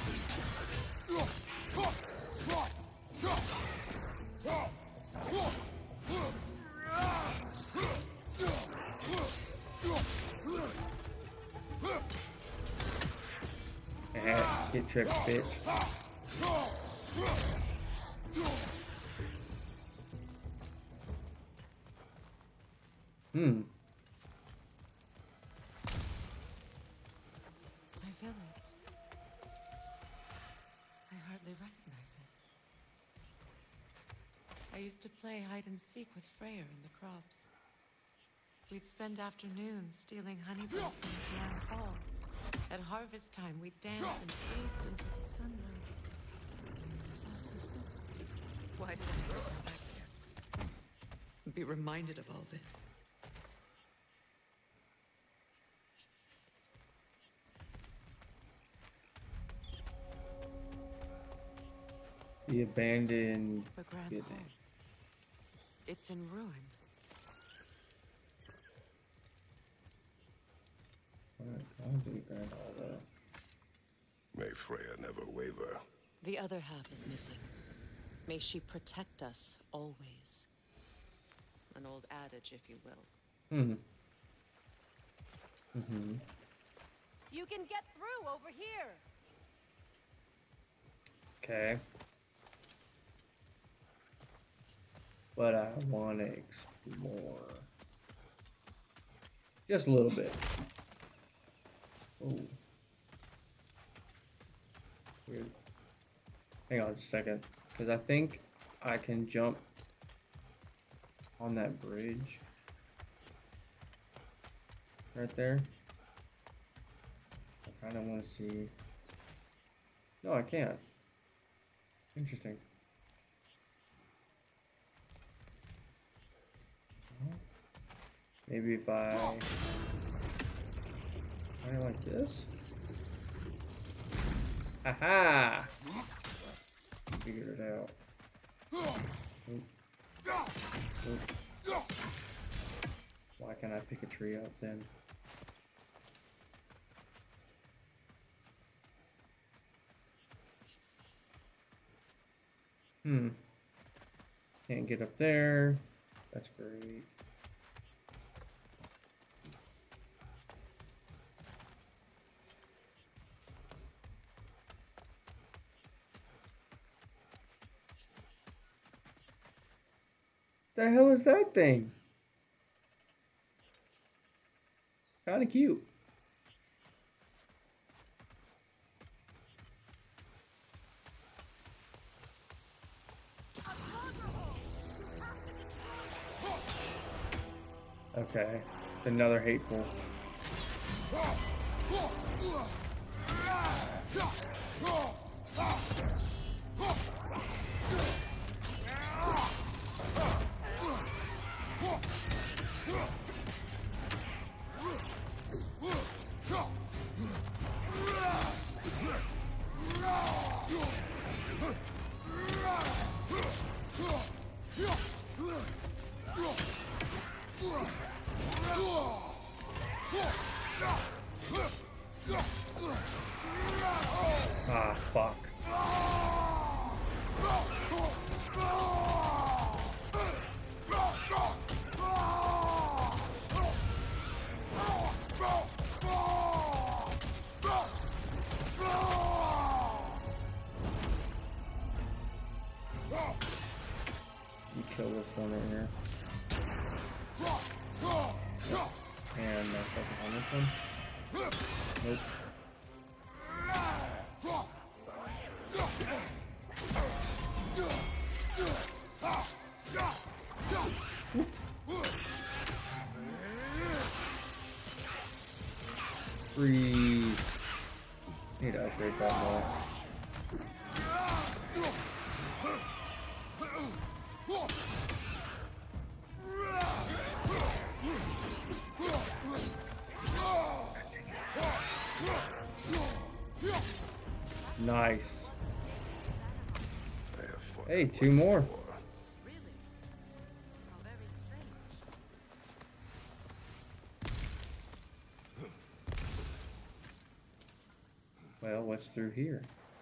Ah, get tricked, bitch. Hmm. My village. I hardly recognize it. I used to play hide and seek with Freya in the crops. We'd spend afternoons stealing honey from the grand hall. At harvest time, we'd dance and feast until the sunrise. It was all so simple. Why did I ever come back here? Be reminded of all this. The abandoned The grand building. hall. It's in ruin. I'll do grand hall though. May Freya never waver. The other half is missing. May she protect us always. An old adage, if you will. Mm-hmm. Mm-hmm. You can get through over here. Okay. But I want to explore. Just a little bit. Oh. Weird. Hang on just a second. Because I think I can jump on that bridge. Right there. I kind of want to see. No, I can't. Interesting. Maybe if I kind of like this. Haha! Figured it out. Oop. Oop. Why can't I pick a tree up then? Hmm. Can't get up there. That's great. The hell is that thing? Kinda cute. Okay. Another hateful. Ah, fuck. You kill this one right here. And uh, focus on this one. Nope. Freeze. Need to upgrade that more. Nice. Hey, two more. Well, what's through here?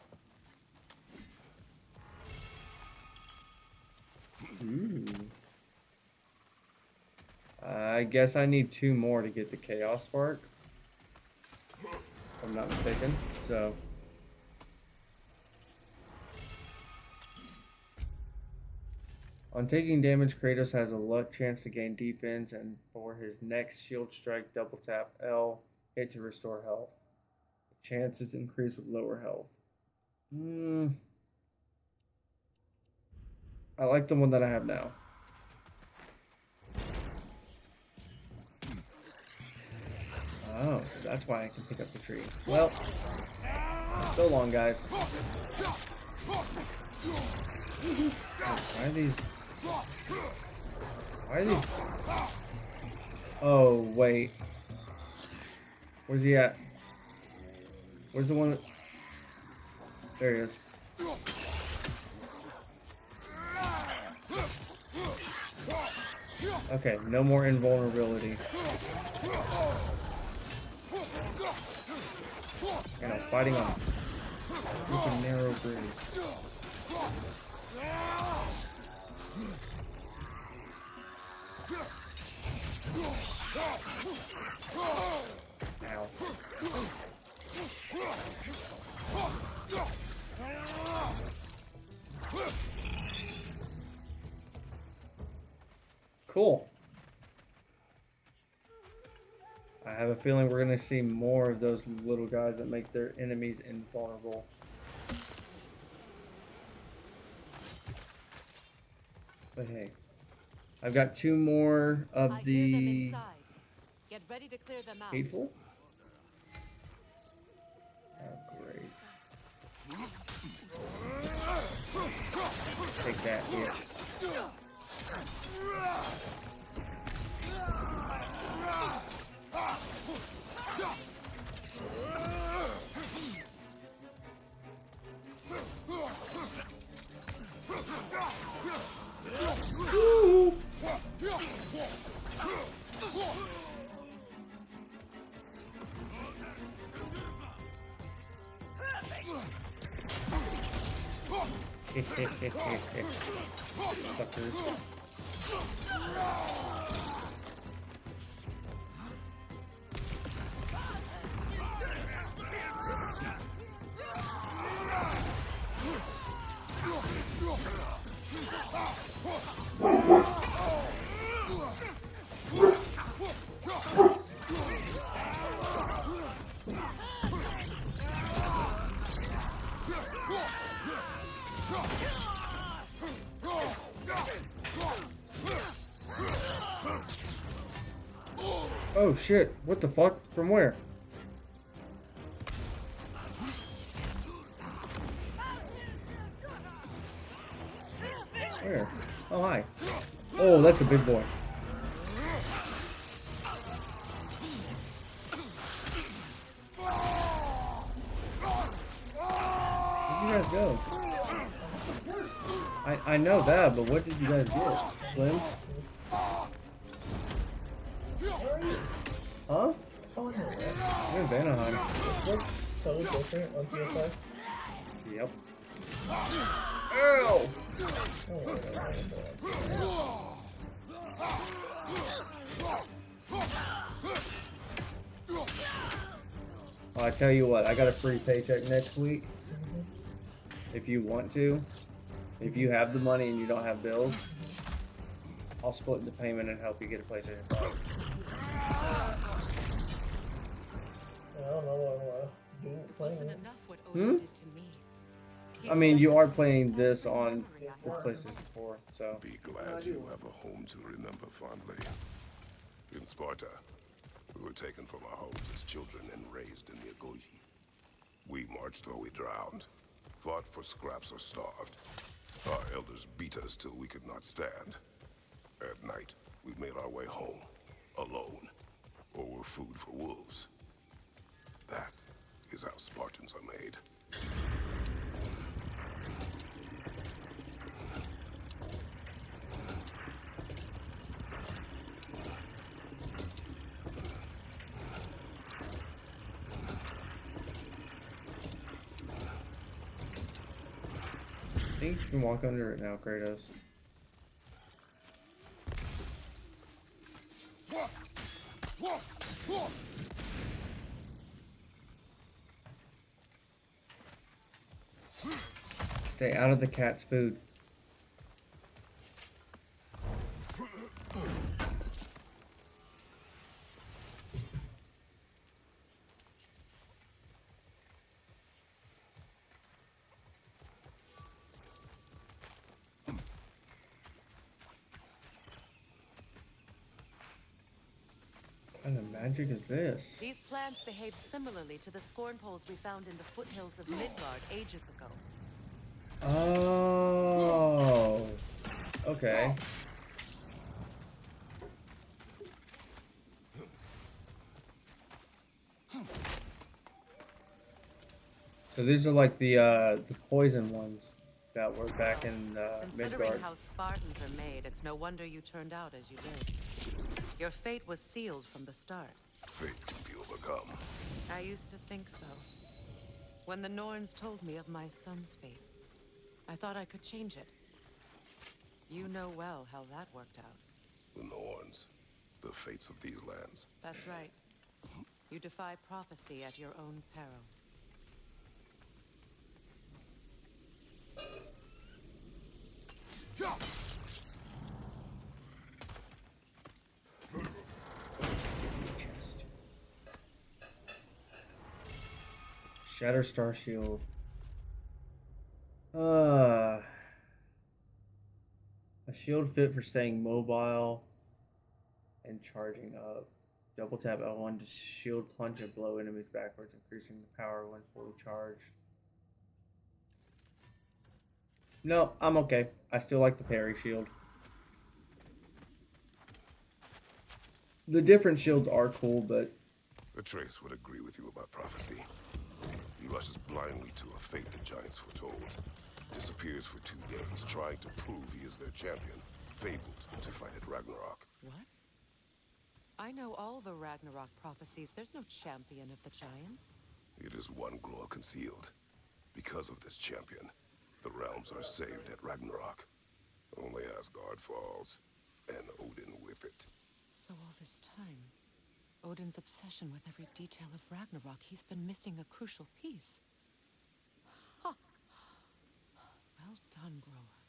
Ooh. I guess I need two more to get the Chaos Spark. If I'm not mistaken. So. On taking damage, Kratos has a luck chance to gain defense, and for his next shield strike, double tap L, hit to restore health. The chances increase with lower health. Hmm. I like the one that I have now. Oh, so that's why I can pick up the tree. Well, so long, guys. Why are these... Why are these... Oh, wait. Where's he at? Where's the one that... There he is. Okay, no more invulnerability. And I'm fighting on a narrow bridge. Ow. Cool. I have a feeling we're going to see more of those little guys that make their enemies invulnerable. But hey, I've got two more of I the hear them inside. Get ready to clear them out. hateful. Oh, great. Take that here. Suckers. Oh shit, what the fuck? From where? Where? Oh, hi. Oh, that's a big boy. Where'd you guys go? I, I know that, but what did you guys get? Slims? Huh? Oh, I know that. You're in Vanaheim. Looks so different on P S five. Yep. Ow! Oh, Well, I tell you what, I got a free paycheck next week. If you want to, if you have the money and you don't have bills, I'll split the payment and help you get a PlayStation five. I don't know what I want to do. Wasn't enough what Hmm? Odin did to me. I mean, you are playing this on the PlayStation four, so. Be glad you have a home to remember fondly. In Sparta, we were taken from our homes as children and raised in the Agogi. We marched or we drowned, fought for scraps or starved. Our elders beat us till we could not stand. At night, we made our way home, alone, or were food for wolves. That is how Spartans are made. I think you can walk under it now, Kratos. Stay out of the cat's food. What kind of magic is this? These plants behave similarly to the scorn poles we found in the foothills of Midgard ages ago. Oh. Okay. So these are like the uh, the poison ones that were back in uh, Considering Midgard. how Spartans are made, it's no wonder you turned out as you did. Your fate was sealed from the start. Fate can be overcome. I used to think so. When the Norns told me of my son's fate, I thought I could change it. You know well how that worked out. The Norns, the fates of these lands. That's right. You defy prophecy at your own peril. Shatter Star Shield. Uh, a shield fit for staying mobile and charging up. Double tap L one to shield punch and blow enemies backwards, increasing the power when fully charged. No, I'm okay. I still like the parry shield. The different shields are cool, but Atreus would agree with you about prophecy. He rushes blindly to a fate the giants foretold. Disappears for two days, trying to prove he is their champion. Fabled to fight at Ragnarok. What? I know all the Ragnarok prophecies. There's no champion of the giants. It is one glow concealed. Because of this champion, the realms are saved at Ragnarok. Only Asgard falls, and Odin with it. So all this time, Odin's obsession with every detail of Ragnarok, he's been missing a crucial piece. Huh. Well done,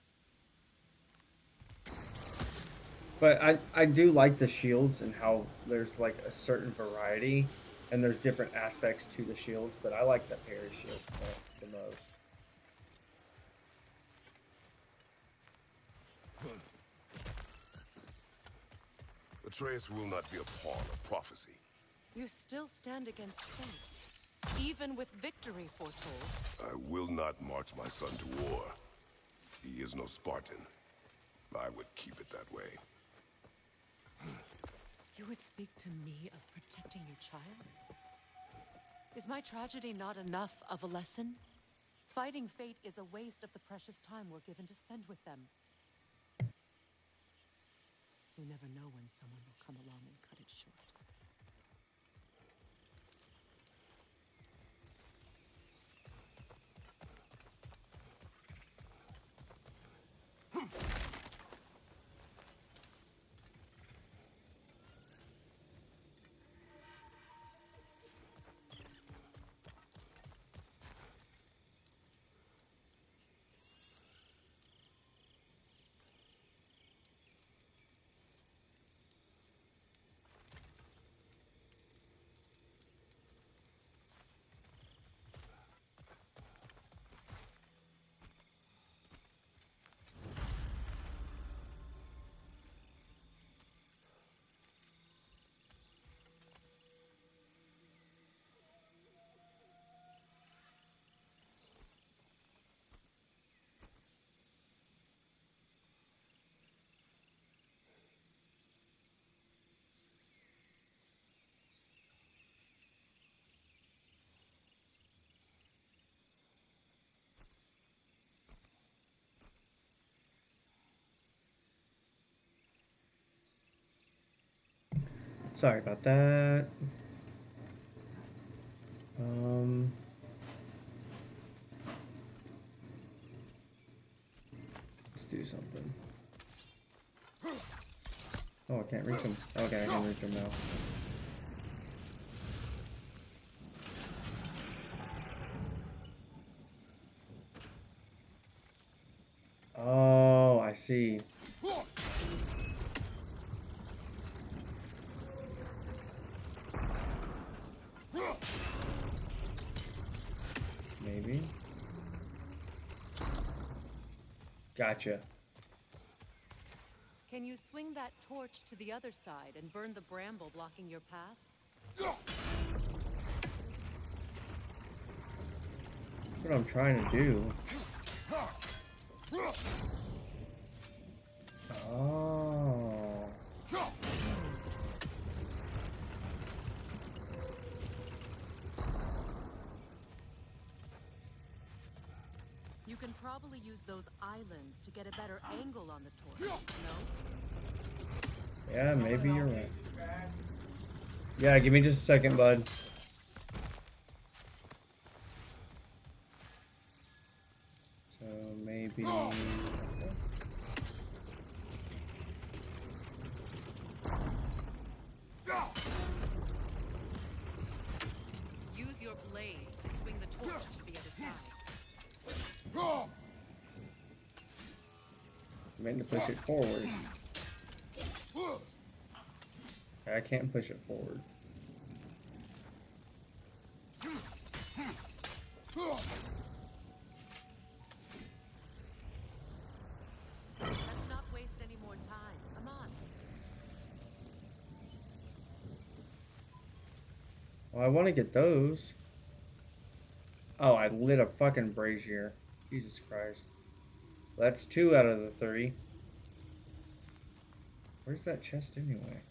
Grower. But I, I do like the shields and how there's like a certain variety and there's different aspects to the shields, but I like the parry shield the, the most. Atreus will not be a pawn of prophecy. You still stand against fate, even with victory foretold. I will not march my son to war. He is no Spartan. I would keep it that way. You would speak to me of protecting your child? Is my tragedy not enough of a lesson? Fighting fate is a waste of the precious time we're given to spend with them. We never know when someone will come along and cut it short. Sorry about that. Um, let's do something. Oh, I can't reach him. Okay, I can reach him now. Oh, I see. Maybe. Gotcha. Can you swing that torch to the other side and burn the bramble blocking your path? That's what I'm trying to do. Oh. You can probably use those islands to get a better angle on the torch, no? Yeah, maybe you're right. Yeah, give me just a second, bud. So maybe... Use your blade to swing the torch to the other side. I meant to push it forward. I can't push it forward. Let's not waste any more time. Come on. Well, I want to get those. Oh, I lit a fucking brazier. Jesus Christ. That's two out of the three. Where's that chest anyway?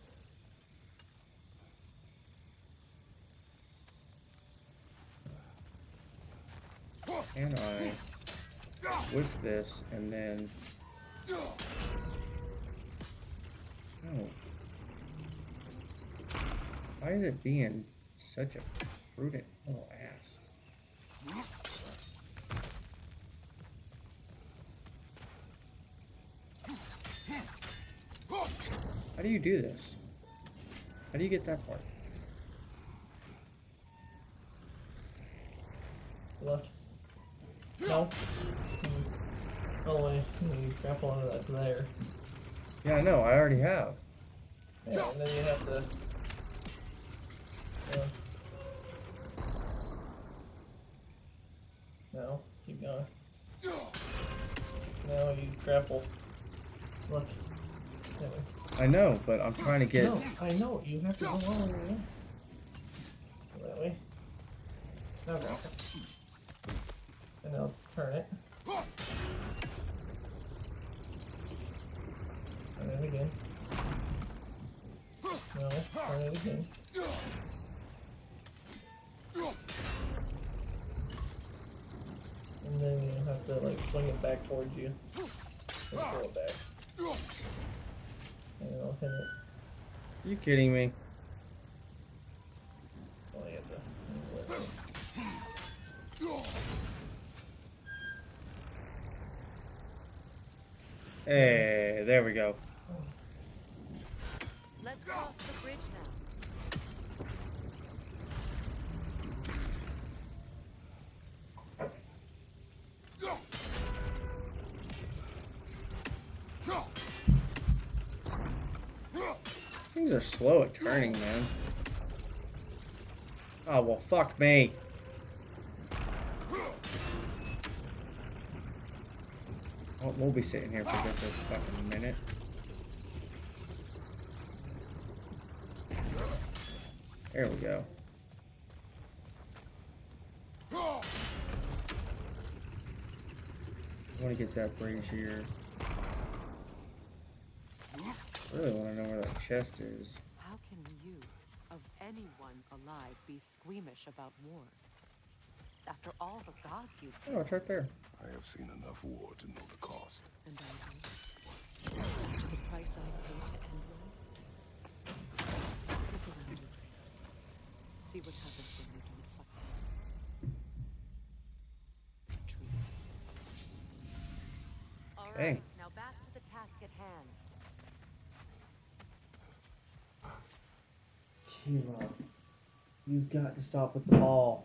Can I whip this and then... No. Why is it being such a prudent little ass? How do you do this? How do you get that part? Left. No. Oh, wait. You grapple onto that there. Yeah, I know. I already have. Yeah, and then you have to... Yeah. No. Keep going. Now you grapple. Look. Anyway. I know, but I'm trying to get. No, I know. You have to go all the way. That way. Okay. And I'll turn it. Turn it again. No, turn it again. And then you have to like swing it back towards you. And throw it back. And I'll hit it. You kidding me? Oh, you have to. Hey, there we go. Let's cross the bridge now. Things are slow at turning, man. Oh, well, fuck me. Well, we'll be sitting here for just a fucking minute. There we go. I want to get that brazier. I really want to know where that chest is. How can you, of anyone alive, be squeamish about war? After all the gods you've Oh, it's right there. I have seen enough war to know the cost. And I do. The price I pay to end one. Look around you, Kratos. See what happens when you don't fight. Trees. All right, Dang. now back to the task at hand. Gryla, you've got to stop with the ball.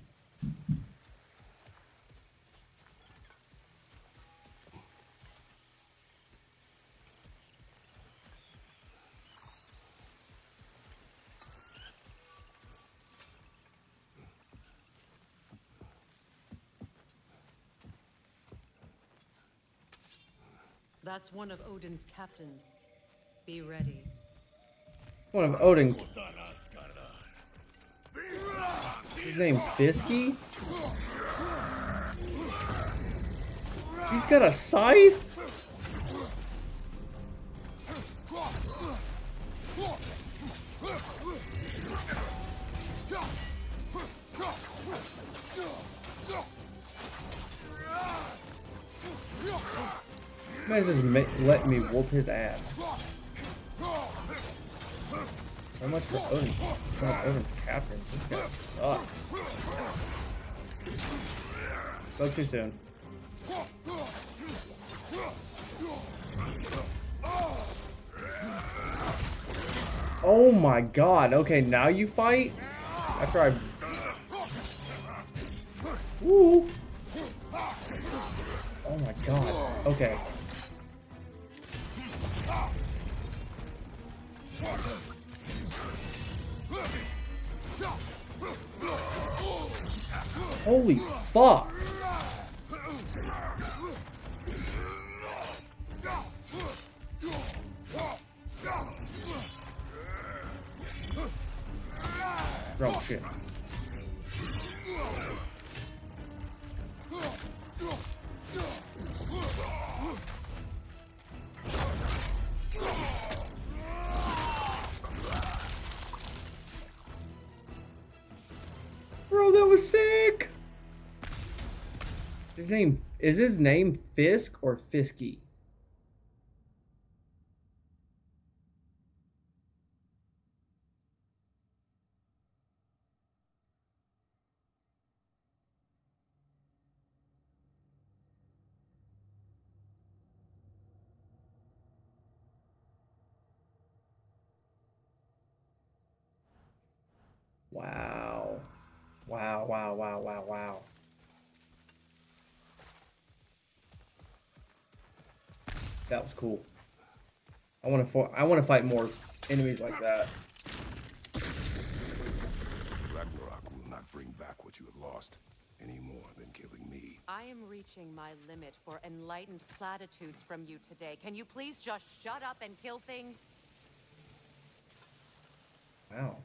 That's one of Odin's captains. Be ready. One of Odin. His name Fisky? He's got a scythe? Man just ma let me whoop his ass. So much for Odin. One of Odin's captains. This guy sucks. Spoke too soon. Oh my god. Okay, now you fight? After I... Woo! Oh my god. Okay. Holy fuck! Wrong shit. Bro, that was sick! His name, is his name Fisk or Fisky? Wow. Wow, wow, wow, wow, wow. That was cool. I want to I want to fight more enemies like that. Ragnarok will not bring back what you have lost any more than killing me. I am reaching my limit for enlightened platitudes from you today. Can you please just shut up and kill things? Wow.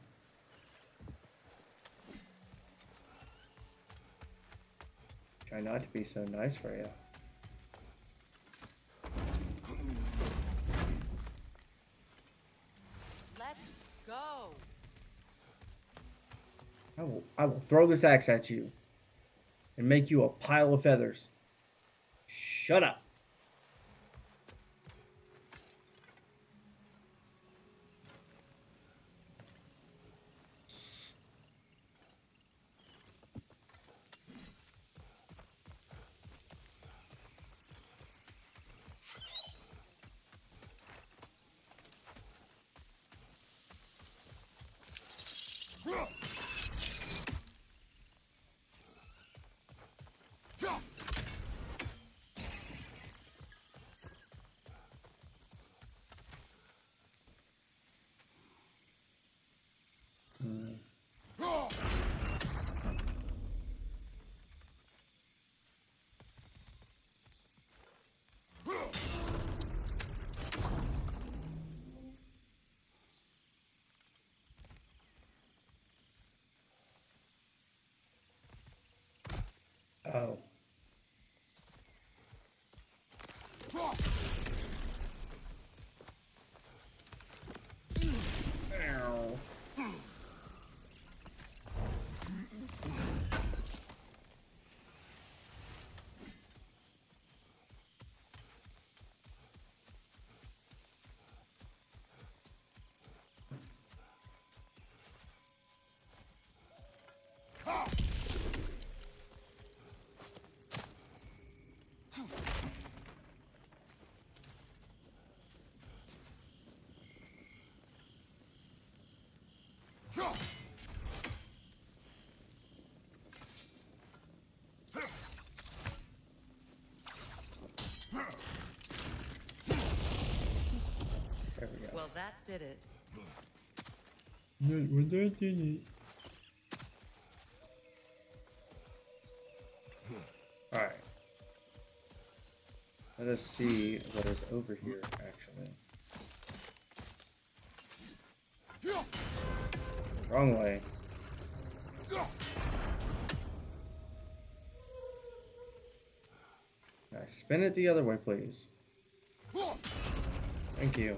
Try not to be so nice, Freya. Let's go. I will, I will throw this axe at you and make you a pile of feathers. Shut up. Oh. Ow. There we go. Well, that did it. Well, that did it. Alright. Let us see what is over here, actually. Wrong way. Now spin it the other way, please. Thank you.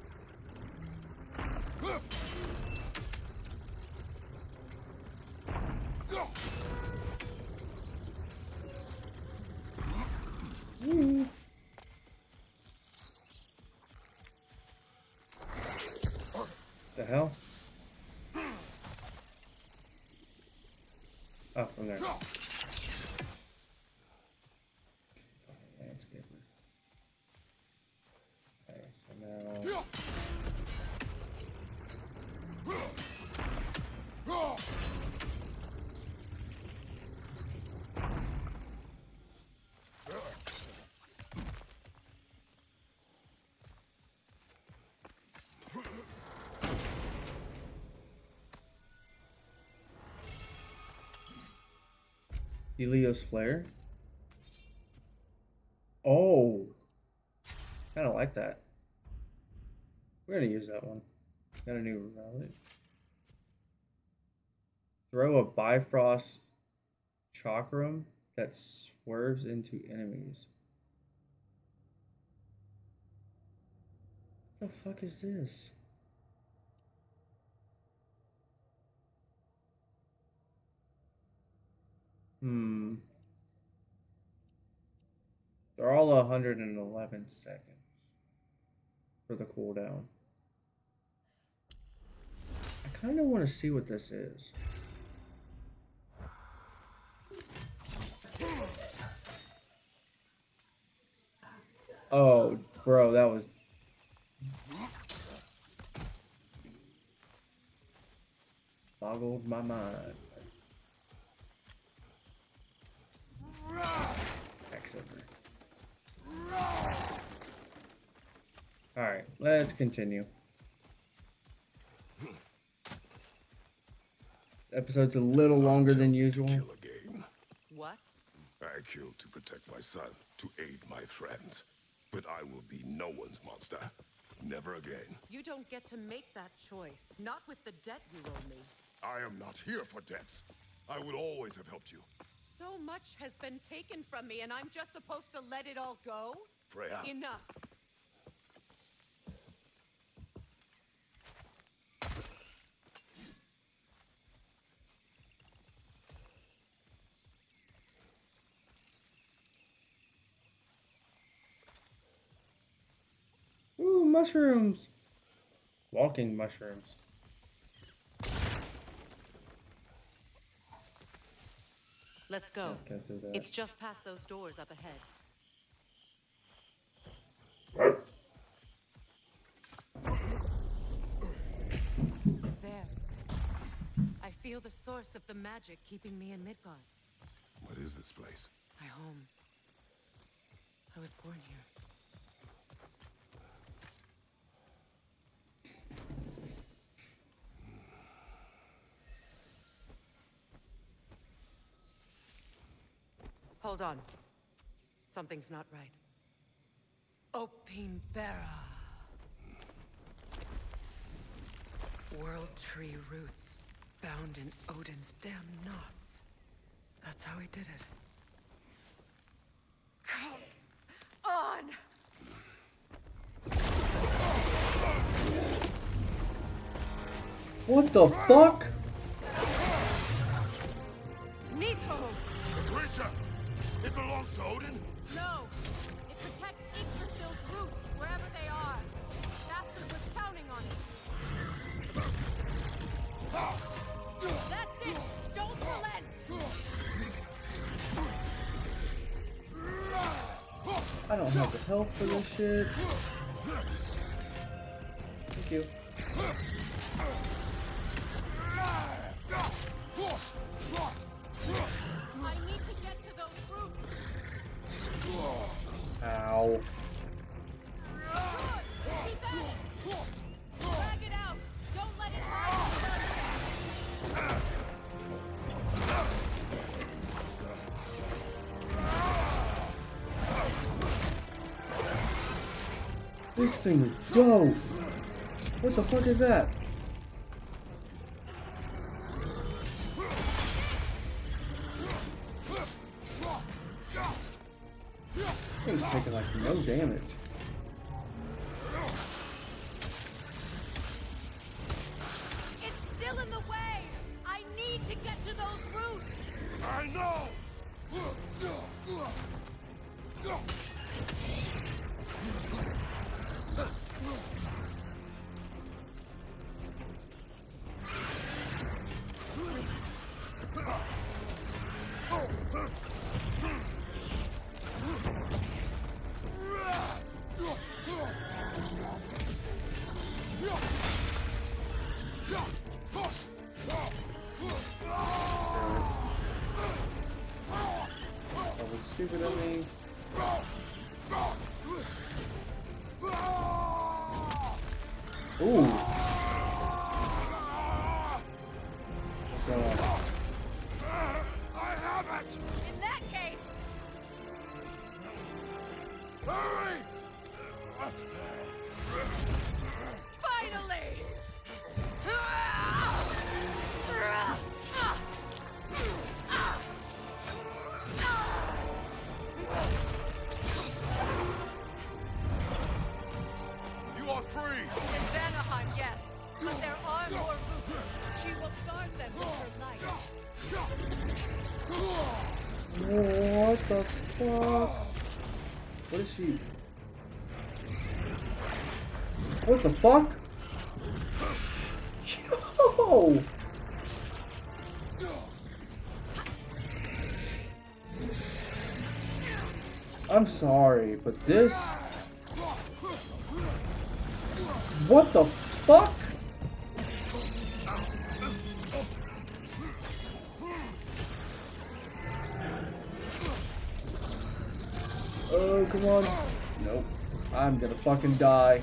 Ooh. The hell? Oh, from there. Landscaper. Okay, so now. Helios Flare. Oh, kind of like that. We're gonna use that one. Got a new relic. Throw a Bifrost Chakram that swerves into enemies. What the fuck is this? Hmm. They're all one hundred eleven seconds for the cooldown. I kind of want to see what this is. Oh, bro, that was... boggled my mind. X over. Alright, let's continue. This episode's a little longer than usual. What? I killed to protect my son, to aid my friends. But I will be no one's monster. Never again. You don't get to make that choice. Not with the debt you owe me. I am not here for debts. I would always have helped you. So much has been taken from me, and I'm just supposed to let it all go? Freya. Enough. Ooh, mushrooms. Walking mushrooms. Let's go. Can't do that. It's just past those doors up ahead. There. I feel the source of the magic keeping me in Midgard. What is this place? My home. I was born here. Hold on. Something's not right. Opine Bara. World tree roots bound in Odin's damn knots. That's how he did it. Come on! What the fuck? Nito! The creature! It belongs to Odin? No! It protects Yggdrasil's roots, wherever they are. Bastard was counting on it. That's it! Don't relent! I don't have the health for this shit. Thank you. I need to get to those roots. Ow. Keep at it. Drag it out. Don't let it hide. This thing is dope. What the fuck is that? This thing's taking like no damage. It's still in the way. I need to get to those roots. I know! That was stupid of me. Ooh. What's going on? I have it! In that case, Hurry! finally! You are free! In Vanaheim, yes. But there are more roots. She will guard them with her light. What the fuck? What is she? What the fuck? Yo! I'm sorry, but this... What the fuck? Oh, come on. Nope. I'm gonna fucking die.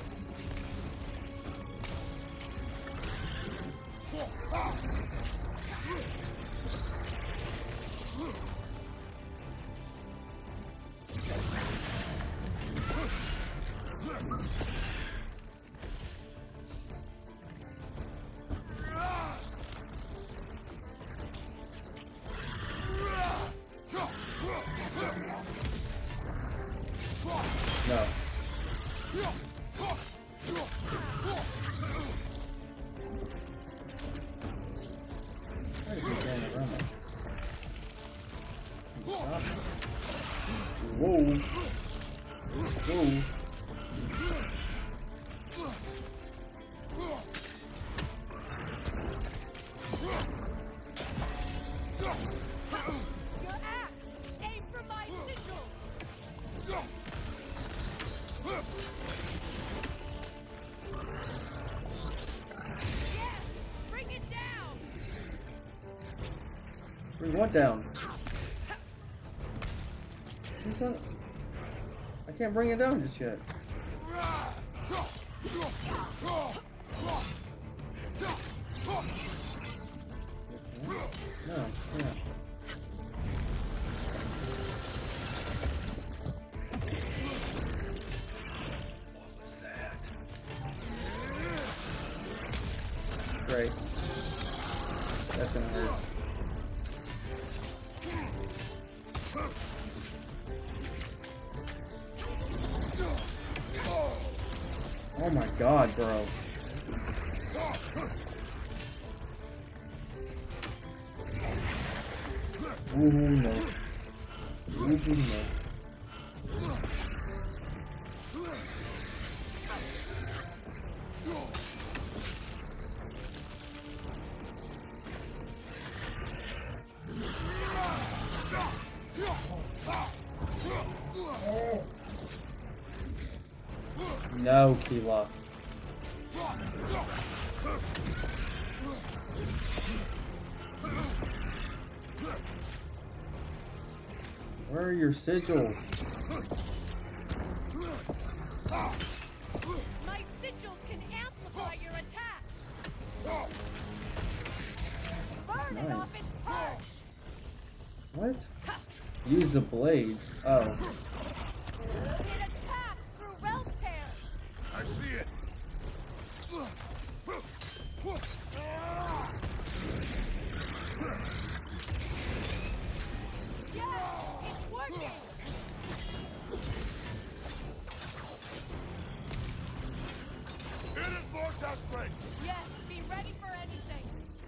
Bring what down? That? I can't bring it down just yet. No, yeah. What was that? Great. That's gonna hurt. Oh my god, bro. Ooh, no. Ooh, no. No, Gryla. Where are your sigils? My sigils can amplify your attack. Burn it Nice. off its perch. What? Use the blades. Oh. It attacks through realm tears. I see it. Yes, it's working. Hit it, Vortex Break. Yes, be ready for anything.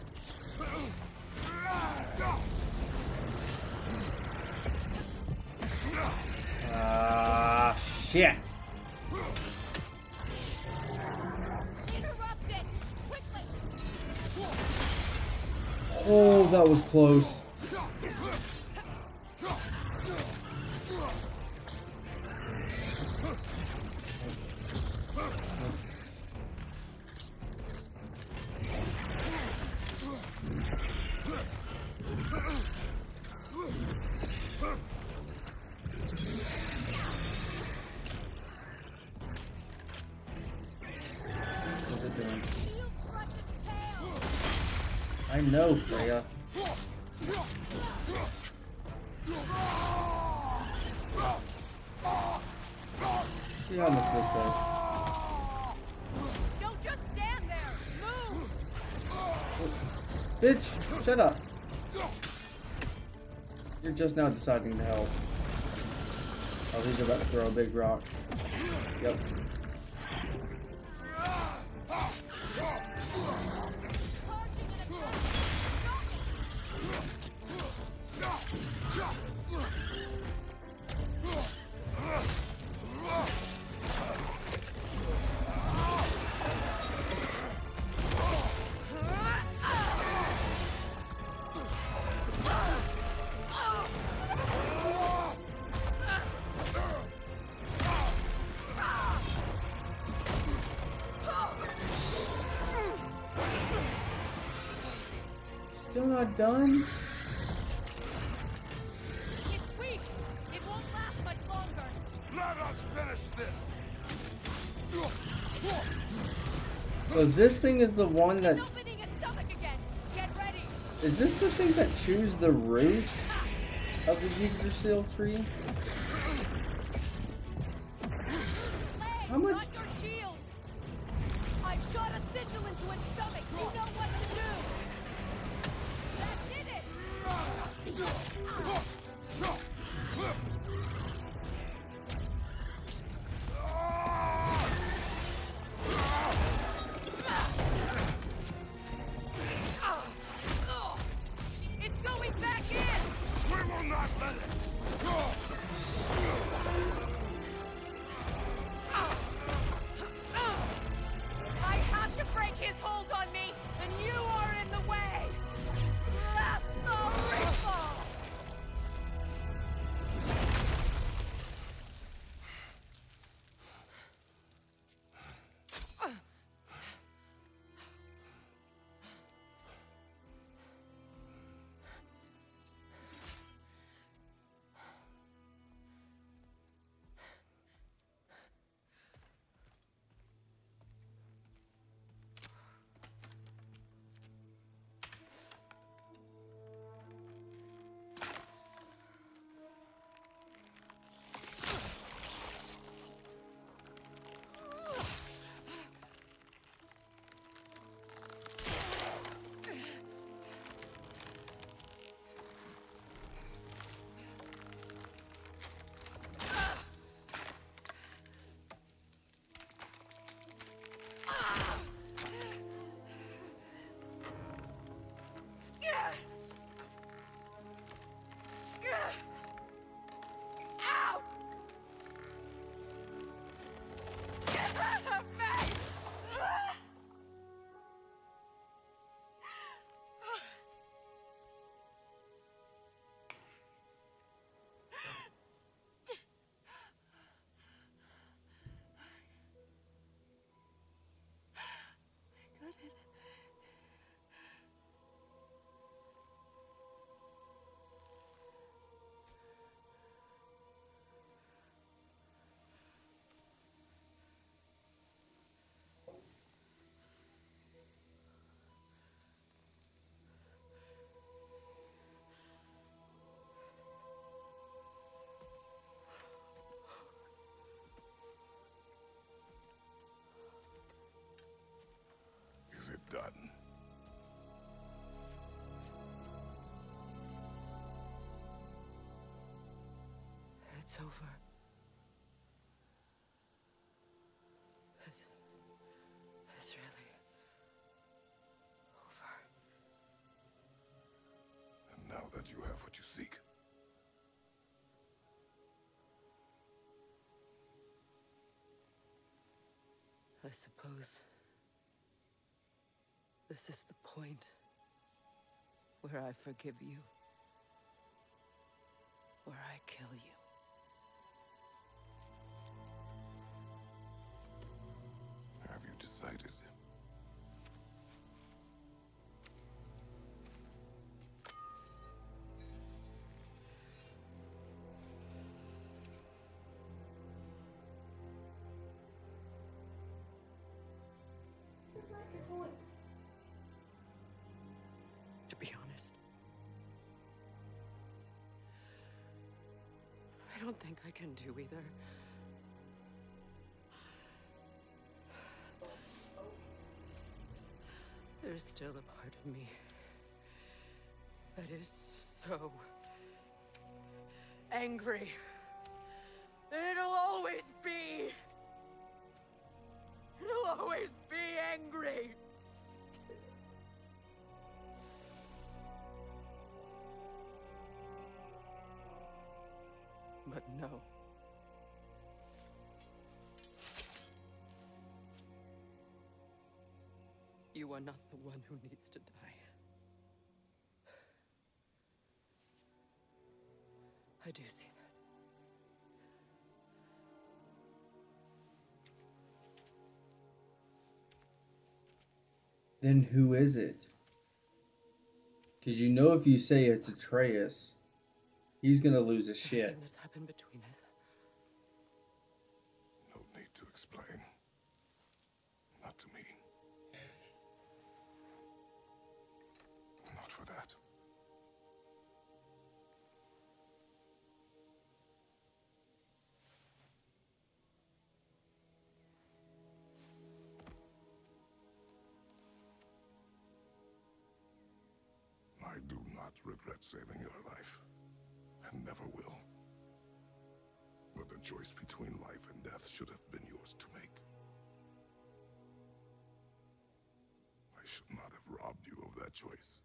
Ah, shit. Interrupt it quickly. Oh, that was close. What's it doing? I know, Freya. See how much this does. Don't just stand there. Move. Bitch, shut up. You're just now deciding to help. Oh, he's about to throw a big rock. Yep. Still not done? It's weak. It won't last much longer. Let us finish this. So this thing is the one that... It's opening its stomach again. Get ready. Is this the thing that chews the roots of the Yggdrasil tree? How much? Not your shield. I shot a sigil into its stomach. You know what to do. That did it. It's going back in. We will not let it. forgotten. It's over. It's... It's really... over. And now that you have what you seek, I suppose this is the point where I forgive you, where I kill you. have you decided? To be honest, I don't think I can do either. There's still a part of me that is so angry. And it'll always be. It'll always be angry. But no. You are not the one who needs to die. I do see that. Then who is it? Because you know if you say it's Atreus, he's gonna lose his shit. Everything that's happened between us. No need to explain. Not to me. Not for that. I do not regret saving your life, and never will. But the choice between life and death should have been yours to make. I should not have robbed you of that choice.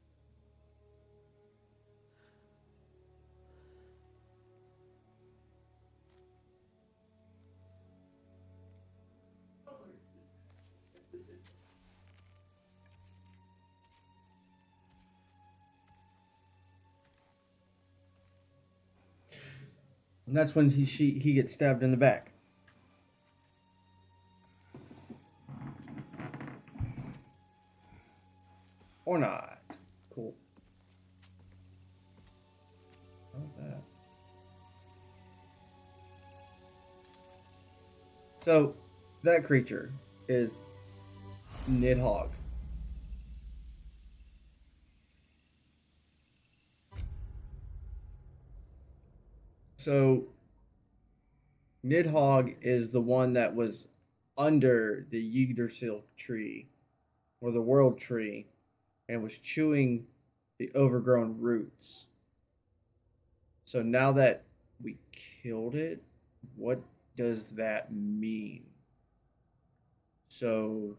And that's when he she, he gets stabbed in the back. Or not. Cool. How's that? So, that creature is Nidhogg. So, Nidhogg is the one that was under the Yggdrasil tree, or the world tree, and was chewing the overgrown roots. So now that we killed it, what does that mean? So,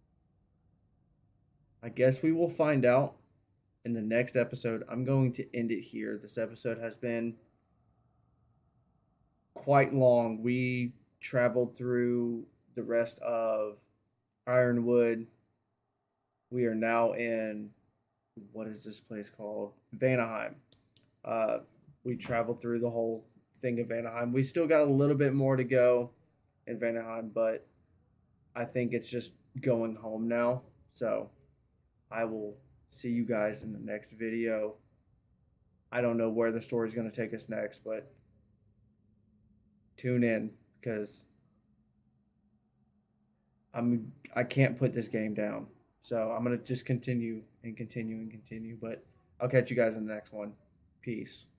I guess we will find out in the next episode. I'm going to end it here. This episode has been quite long. We traveled through the rest of Ironwood. We are now in, what is this place called? Vanaheim. Uh, we traveled through the whole thing of Vanaheim. We still got a little bit more to go in Vanaheim, but I think it's just going home now. So I will see you guys in the next video. I don't know where the story is going to take us next, but tune in, because I'm I can't put this game down. So I'm gonna just continue and continue and continue. But I'll catch you guys in the next one. Peace.